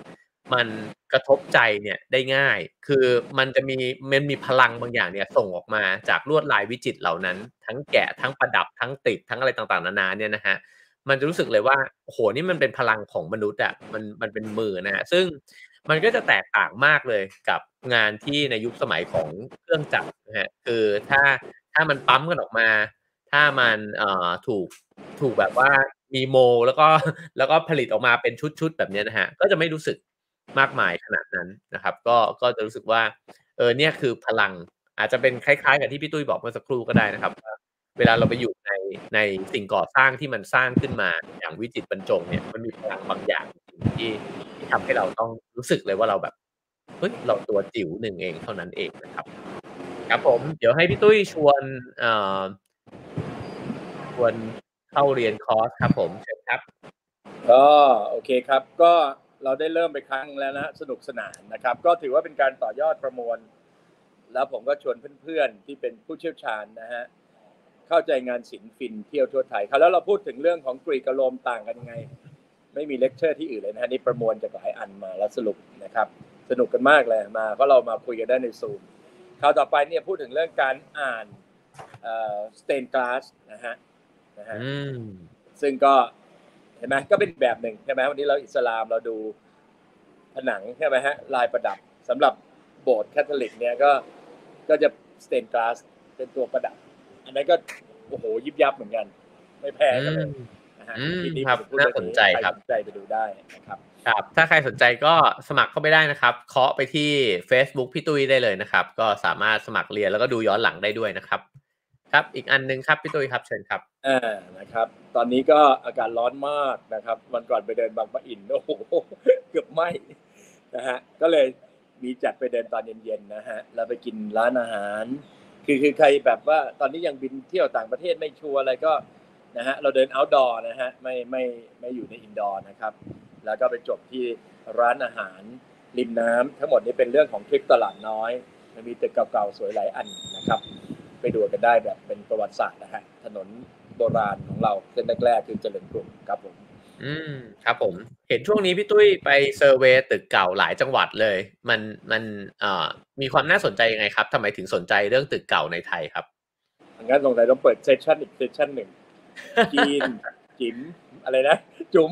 มันกระทบใจเนี่ยได้ง่ายคือมันมีพลังบางอย่างเนี่ยส่งออกมาจากลวดลายวิจิตรเหล่านั้นทั้งแกะทั้งประดับทั้งติดทั้งอะไรต่างๆนานาเนี่ยนะครับมันจะรู้สึกเลยว่าโอ้โฮนี่มันเป็นพลังของมนุษย์อะมันเป็นมือนะครับซึ่งมันก็จะแตกต่างมากเลยกับงานที่ในยุคสมัยของเครื่องจักรนะครับคือถ้ามันปั๊มกันออกมาถ้ามันถูกแบบว่ามีโมลด์แล้วก็ผลิตออกมาเป็นชุดๆแบบเนี้ยนะครับก็จะไม่รู้สึกมากมายขนาดนั้นนะครับก็จะรู้สึกว่าเนี่ยคือพลังอาจจะเป็นคล้ายๆกับที่พี่ตุ้ยบอกเมื่อสักครู่ก็ได้นะครับว่าเวลาเราไปอยู่ในสิ่งก่อสร้างที่มันสร้างขึ้นมาอย่างวิจิตรบรรจงเนี่ยมันมีพลังบางอย่างจริงๆที่ทำให้เราต้องรู้สึกเลยว่าเราแบบเฮ้ยเราตัวจิ๋วหนึ่งเองเท่านั้นเองนะครับครับผมเดี๋ยวให้พี่ตุ้ยเอ่อชวนเข้าเรียนคอร์สครับผมเชิญครับก็โอเคครับก็เราได้เริ่มไปครั้งแล้วนะสนุกสนานนะครับก็ถือว่าเป็นการต่อยอดประมวลแล้วผมก็ชวนเพื่อนๆที่เป็นผู้เชี่ยวชาญนะฮะเข้าใจงานศิลป์ฟินเที่ยวทั่วไทยครับแล้วเราพูดถึงเรื่องของกรีกกับโรมต่างกันยังไงไม่มีเลคเชอร์ที่อื่นเลยนะฮะนี่ประมวลจากหลายอันมาแล้วสรุปนะครับสนุกกันมากเลยมาเพราะเรามาคุยกันได้ในซูมคราวต่อไปเนี่ยพูดถึงเรื่องการอ่านสเตนกลาสนะฮะซึ่งก็เห็นไหมก็เป็นแบบหนึ่งใช่ไหมวันนี้เราอิสลามเราดูผนังใช่ไหมฮะลายประดับสำหรับโบสถ์แคทอลิกเนี่ยก็จะสเตนกลาสเป็นตัวประดับอันนั้นก็โอ้โหยิบยับเหมือนกันไม่แพ้กันเลยนะฮะทีนี้ครับผมพูดน่าสนใจใครครับสนใจไปดูได้นะครับครับถ้าใครสนใจก็สมัครเข้าไปได้นะครับเคาะไปที่เฟซบุ๊กพี่ตุ้ยได้เลยนะครับก็สามารถสมัครเรียนแล้วก็ดูย้อนหลังได้ด้วยนะครับครับอีกอันหนึ่งครับพี่ตุ้ยครับเชิญครับนะครับตอนนี้ก็อากาศร้อนมากนะครับวันก่อนไปเดินบางปะอินโอ้โหเกือบไหม้นะฮะก็เลยมีจัดไปเดินตอนเย็นๆนะฮะแล้วไปกินร้านอาหารคือใครแบบว่าตอนนี้ยังบินเที่ยวต่างประเทศไม่ชัวร์อะไรก็นะฮะเราเดิน outdoor นะฮะไม่อยู่ใน indoor นะครับแล้วก็ไปจบที่ร้านอาหารริมน้ำทั้งหมดนี้เป็นเรื่องของทริปตลาดน้อยมันมีตึกเก่าๆสวยหลายอันนะครับไปดูกันได้แบบเป็นประวัติศาสตร์นะฮะถนนโบราณของเราเส้นแรกๆคือเจริญกรุงครับผมครับผมเห็นช่วงนี้พี่ตุ้ยไปเซอร์เวย์ตึกเก่าหลายจังหวัดเลยมันมีความน่าสนใจยังไงครับทำไมถึงสนใจเรื่องตึกเก่าในไทยครับงั้นสงสัยต้องเปิดเซสชั่นอีกเซสชั่นหนึ่งจีนจิ๋มอะไรนะจุ๋ม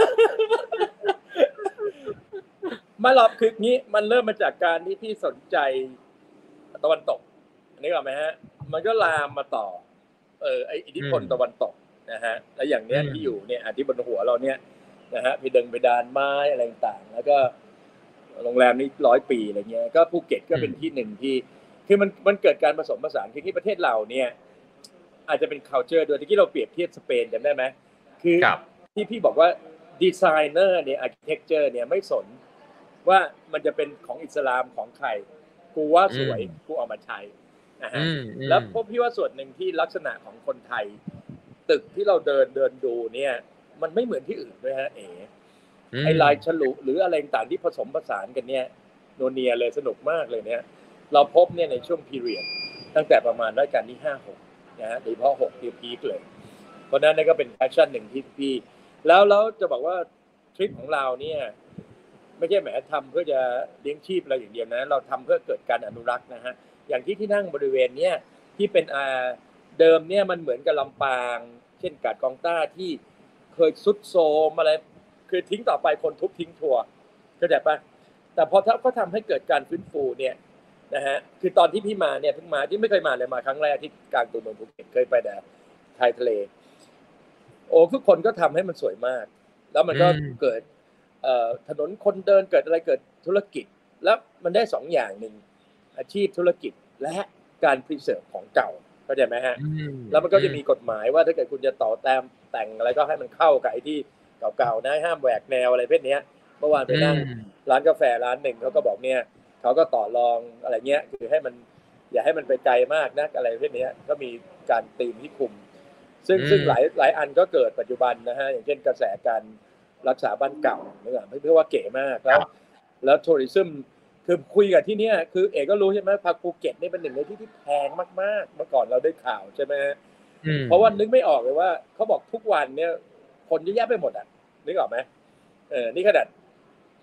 มาหรอกคืองี้มันเริ่มมาจากการที่พี่สนใจตะวันตกอันนี้ก่อนไหมฮะมันก็ลามมาต่อไออิทธิพลตะวันตกนะฮะแล้วอย่างเนี้ยที่อยู่เนี่ยที่บนหัวเราเนี่ยนะฮะเพดานไม้อะไรต่างแล้วก็โรงแรมนี้100 ปีอะไรเงี้ยก็ภูเก็ตก็เป็นที่หนึ่งที่คือมันเกิดการผสมผสานคือที่ประเทศเราเนี่ยอาจจะเป็น culture ด้วยที่เราเปรียบเทียบสเปนจำได้ไหมคือที่พี่บอกว่าดีไซเนอร์เนี่ย architecture เนี่ยไม่สนว่ามันจะเป็นของอิสลามของใครกูว่าสวยกูเอามาใช้นะฮะแล้วพบพี่ว่าส่วนหนึ่งที่ลักษณะของคนไทยตึกที่เราเดินดูเนี่ยมันไม่เหมือนที่อื่นด้วยฮะไอลายฉลุหรืออะไรต่างที่ผสมผสานกันเนี่ยโนเนียเลยสนุกมากเลยเนี่ยเราพบเนี่ยในช่วงพีเรียดตั้งแต่ประมาณรัชกาลที่5-6นะฮะโดยเฉพาะ6ที่พีคเลยเพราะนั้นนี่ก็เป็นแพชชั่นหนึ่งที่พี่แล้วจะบอกว่าทริปของเราเนี่ยไม่ใช่แหมทำเพื่อจะเลี้ยงชีพอะไรอย่างเดียวนะเราทำเพื่อเกิดการอนุรักษ์นะฮะอย่างที่นั่งบริเวณเนี้ยที่เป็นเดิมเนี่ยมันเหมือนกับลำปางเช่นกาดกองต้าที่เคยซุดโซมอะไรคือทิ้งต่อไปคนทุบทิ้งทัวร์เข้าใจปะแต่พอเขาทำให้เกิดการฟื้นฟูเนี่ยนะฮะคือตอนที่พี่มาเนี่ยเพิ่งมาที่ไม่เคยมาเลยมาครั้งแรกที่กลางตัวเมืองภูเก็ตเคยไปแต่ชายทะเลโอ้ทุกคนก็ทำให้มันสวยมากแล้วมันก็เกิดถนนคนเดินเกิดอะไรเกิดธุรกิจแล้วมันได้2อย่างหนึ่งอาชีพธุรกิจและการพรีเซิร์ฟของเก่าเข้าใจไหมฮะแล้วมันก็จะมีกฎหมายว่าถ้าเกิดคุณจะต่อแต่งอะไรก็ให้มันเข้ากับไอ้ที่เก่าๆนะห้ามแหวกแนวอะไรพวกนี้เมื่อวานไปนั่งร้านกาแฟร้านหนึ่งเขาก็บอกเนี่ยเขาก็ต่อรองอะไรเงี้ยคือให้มันอย่าให้มันไปไกลมากนะอะไรพวกนี้ก็มีการตีมที่คุมซึ่งหลายอันก็เกิดปัจจุบันนะฮะอย่างเช่นกระแสการรักษาบ้านเก่าเนี่ยเพื่อว่าเก๋มากแล้วทัวริซึมคือคุยกับที่นี่คือเอกก็รู้ใช่ไหมพักภูเก็ตนี่เป็นหนึ่งในที่แพงมากๆเมื่อก่อนเราได้ข่าวใช่ไหมเพราะว่านึกไม่ออกเลยว่าเขาบอกทุกวันเนี่ยคนเยอะแยะไปหมดอ่ะนึกออกไหมนี่ขนาด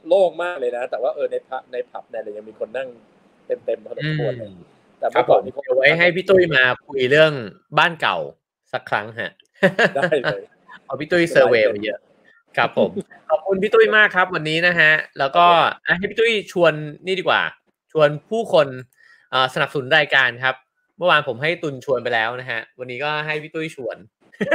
โล่งมากเลยนะแต่ว่าในผับในอะไรยังมีคนนั่งเต็มพอสมควรเลยแต่เมื่อก่อนนี้เดี๋ยวไว้ให้พี่ตุ้ยมาคุยเรื่องบ้านเก่าสักครั้งฮะได้เลยเอาพี่ตุ้ยเซอร์เวย์มาเยอะครับผมขอบคุณพี่ตุ้ยมากครับวันนี้นะฮะแล้วก็ให้พี่ตุ้ยชวนนี่ดีกว่าชวนผู้คนสนับสนุนรายการครับเมื่อวานผมให้ตุลชวนไปแล้วนะฮะวันนี้ก็ให้พี่ตุ้ยชวน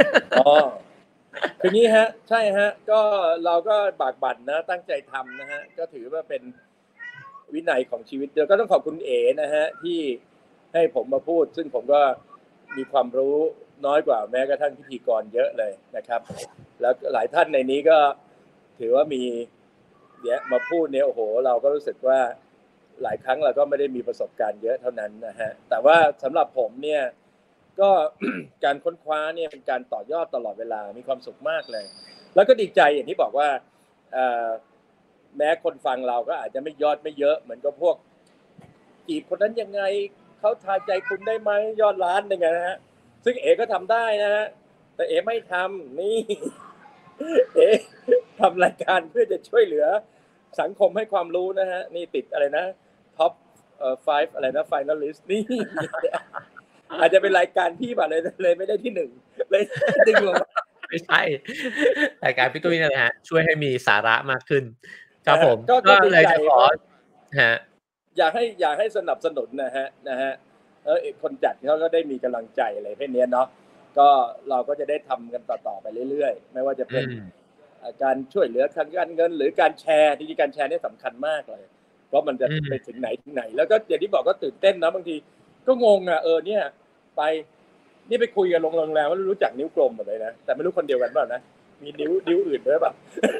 คืองี้ฮะใช่ฮะก็เราก็บากบั่นนะตั้งใจทำนะฮะก็ถือว่าเป็นวินัยของชีวิตเดียวก็ต้องขอบคุณเอ๋นะฮะที่ให้ผมมาพูดซึ่งผมก็มีความรู้น้อยกว่าแม้กระทั่งพิธีกรเยอะเลยนะครับแล้วหลายท่านในนี้ก็ถือว่ามีมาพูดเนี่ยโอ้โหเราก็รู้สึกว่าหลายครั้งเราก็ไม่ได้มีประสบการณ์เยอะเท่านั้นนะฮะแต่ว่าสำหรับผมเนี่ยก็ การค้นคว้าเนี่ยเป็นการต่อยอดตลอดเวลามีความสุขมากเลยแล้วก็ดีใจอย่างที่บอกว่าแม้คนฟังเราก็อาจจะไม่ยอดไม่เยอะเหมือนกับพวกจีบคนนั้นยังไงเขาทายใจคุณได้ไหมยอดล้านยังไงนะฮะซึ่งเอ๋ก็ทำได้นะฮะแต่เอ๋ไม่ทำนี่เอ๋ทำรายการเพื่อจะช่วยเหลือสังคมให้ความรู้นะฮะนี่ติดอะไรนะท็อป5อะไรนะ finalist นี่อาจจะเป็นรายการพี่ป่ะเลยไม่ได้ที่1เลยดึงลงมาไม่ใช่รายการพี่ตุ้ยนี่แหละฮะช่วยให้มีสาระมากขึ้นครับผมก็เลยจะขอฮะอยากให้สนับสนุนนะฮะคนจัดเขาก็ได้มีกำลังใจอะไรพวกนี้เนาะก็เราก็จะได้ทำกันต่อไปเรื่อยๆไม่ว่าจะเป็นการช่วยเหลือทางการเงินหรือการแชร์ที่การแชร์นี่สำคัญมากเลยเพราะมันจะไปถึงไหนแล้วก็อย่างที่บอกก็ตื่นเต้นนะบางทีก็งงอ่ะเนี่ยไปคุยกันโรงแรมว่ารู้จักนิ้วกลมหมดเลยนะแต่ไม่รู้คนเดียวกันเปล่านะมีนิ้วอื่นด้วยป่ะ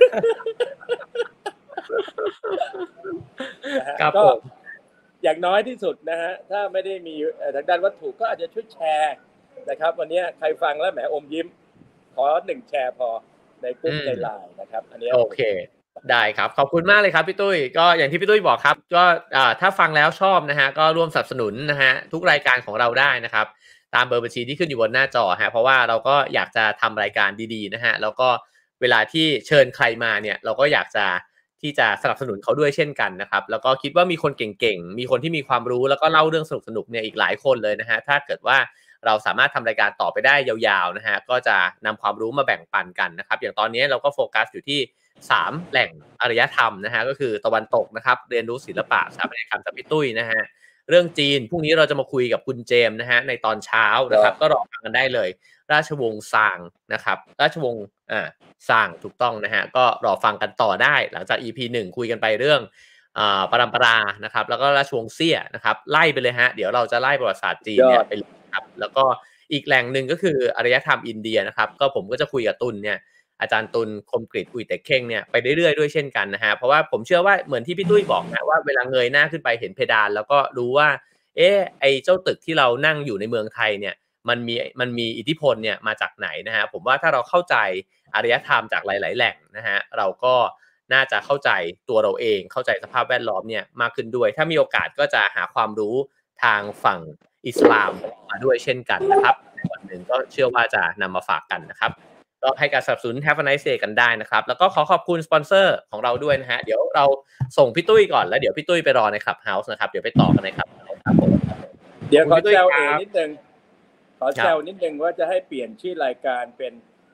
ก็อย่างน้อยที่สุดนะฮะถ้าไม่ได้มีทางด้านวัตถุก็อาจจะช่วยแชร์นะครับวันนี้ใครฟังแล้วแหมอมยิ้มขอ1แชร์พอในกลุ่มในไลน์นะครับอันนี้โอเคได้ครับขอบคุณมากเลยครับพี่ตุ้ยก็อย่างที่พี่ตุ้ยบอกครับก็ถ้าฟังแล้วชอบนะฮะก็ร่วมสนับสนุนนะฮะทุกรายการของเราได้นะครับตามเบอร์บัญชีที่ขึ้นอยู่บนหน้าจอฮะเพราะว่าเราก็อยากจะทำรายการดีๆนะฮะแล้วก็เวลาที่เชิญใครมาเนี่ยเราก็อยากจะที่จะสนับสนุนเขาด้วยเช่นกันนะครับแล้วก็คิดว่ามีคนเก่งๆมีคนที่มีความรู้แล้วก็เล่าเรื่องสนุกๆเนี่ยอีกหลายคนเลยนะฮะถ้าเกิดว่าเราสามารถทำรายการต่อไปได้ยาวๆนะฮะก็จะนำความรู้มาแบ่งปันกันนะครับอย่างตอนนี้เราก็โฟกัสอยู่ที่3แหล่งอารยธรรมนะฮะก็คือตะวันตกนะครับเรียนรู้ศิลปะสถาปัตยกรรมจากพี่ตุ้ยนะฮะเรื่องจีนพรุ่งนี้เราจะมาคุยกับคุณเจมส์นะฮะในตอนเช้านะครับก็รอฟังกันได้เลยราชวงศ์ซางนะครับราชวงศ์ซางถูกต้องนะฮะก็รอฟังกันต่อได้หลังจาก EP 1คุยกันไปเรื่องปรัมปรานะครับแล้วก็ราชวงศ์เซี่ยนะครับไล่ไปเลยฮะเดี๋ยวเราจะไล่ประวัติศาสตร์จีนเนี่ยไปเลยครับแล้วก็อีกแหล่งหนึ่งก็คืออารยธรรมอินเดียนะครับก็ผมก็จะคุยกับตุลเนี่ยอาจารย์ตุลคมกฤษอุยแต่เข่งเนี่ยไปเรื่อยๆด้วยเช่นกันนะฮะเพราะว่าผมเชื่อว่าเหมือนที่พี่ตุ้ยบอกนะว่าเวลาเงยหน้าขึ้นไปเห็นเพดานแล้วก็รู้ว่าไอ้เจ้าตึกที่เรานั่งอยู่ในเมืองไทยเนี่ยมันมีอิทธิพลเนี่ยมาจากไหนนะฮะผมว่าถ้าเราเข้าใจอารยธรรมจากหลายๆแหล่งนะฮะเราก็น่าจะเข้าใจตัวเราเองเข้าใจสภาพแวดล้อมเนี่ยมากขึ้นด้วยถ้ามีโอกาสก็จะหาความรู้ทางฝั่งอิสลามมาด้วยเช่นกันนะครับในวันหนึ่งก็เชื่อว่าจะนำมาฝากกันนะครับก็ให้การสนับสนุน Have a nice day กันได้นะครับแล้วก็ขอขอบคุณสปอนเซอร์ของเราด้วยนะฮะเดี๋ยวเราส่งพี่ตุ้ยก่อนแล้วเดี๋ยวพี่ตุ้ยไปรอใน Clubhouse นะครับเดี๋ยวไปต่อกันใน Clubhouse ครับผมเดี๋ยวขอแซวนิดนึงว่าจะให้เปลี่ยนชื่อรายการเป็น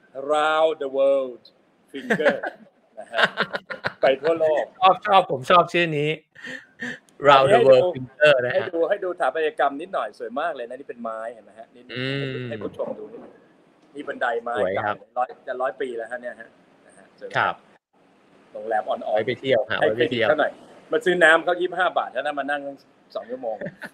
Round the World Finger นะฮะไปทั่วโลกชอบผมชอบชื่อนี้ Round the World Finger นะฮะให้ดูสถาปัตยกรรมนิดหน่อยสวยมากเลยนะนี่เป็นไม้เห็นไหมฮะนี่ให้ผู้ชมดูนี่บันไดไม้เก่า100 ปีแล้วฮะเนี่ยฮะครับโรงแรมอ่อนๆไปเที่ยวให้ไปเที่ยวหน่อยมาซื้อน้ำเขา25 บาทแล้วนะมานั่ง2 ชั่วโมง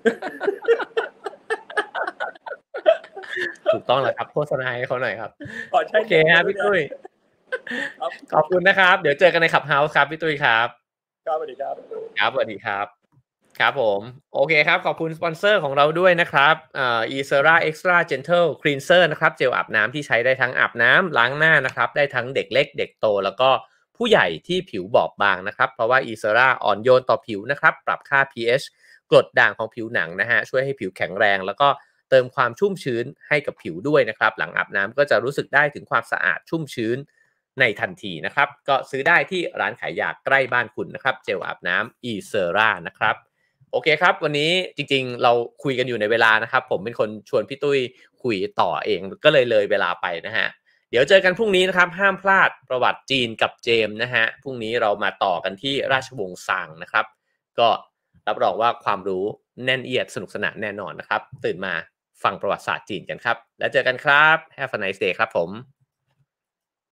ถูกต้องแล้วครับโฆษณาให้เขาหน่อยครับโอเคครับพี่ตุ้ยขอบคุณนะครับเดี๋ยวเจอกันใน Clubhouse ครับพี่ตุ้ยครับสวัสดีครับสวัสดีครับครับผมโอเคครับขอบคุณสปอนเซอร์ของเราด้วยนะครับEcera Extra Gentle Cleanser นะครับเจลอาบน้ำที่ใช้ได้ทั้งอาบน้ำล้างหน้านะครับได้ทั้งเด็กเล็กเด็กโตแล้วก็ผู้ใหญ่ที่ผิวบอบบางนะครับเพราะว่า Ecera อ่อนโยนต่อผิวนะครับปรับค่า pH กรดด่างของผิวหนังนะฮะช่วยให้ผิวแข็งแรงแล้วก็เติมความชุ่มชื้นให้กับผิวด้วยนะครับหลังอาบน้ำก็จะรู้สึกได้ถึงความสะอาดชุ่มชื้นในทันทีนะครับก็ซื้อได้ที่ร้านขายยาใกล้บ้านคุณนะครับเจลอาบน้ำ Ecera นะครับโอเคครับวันนี้จริงๆเราคุยกันอยู่ในเวลานะครับผมเป็นคนชวนพี่ตุ้ยคุยต่อเองก็เลยเวลาไปนะฮะเดี๋ยวเจอกันพรุ่งนี้นะครับห้ามพลาดประวัติจีนกับเจมส์นะฮะพรุ่งนี้เรามาต่อกันที่ราชวงศ์ซางนะครับก็รับรองว่าความรู้แน่นเอียดสนุกสนานแน่นอนนะครับตื่นมาฟังประวัติศาสตร์จีนกันครับแล้วเจอกันครับ Have a nice day ครับผม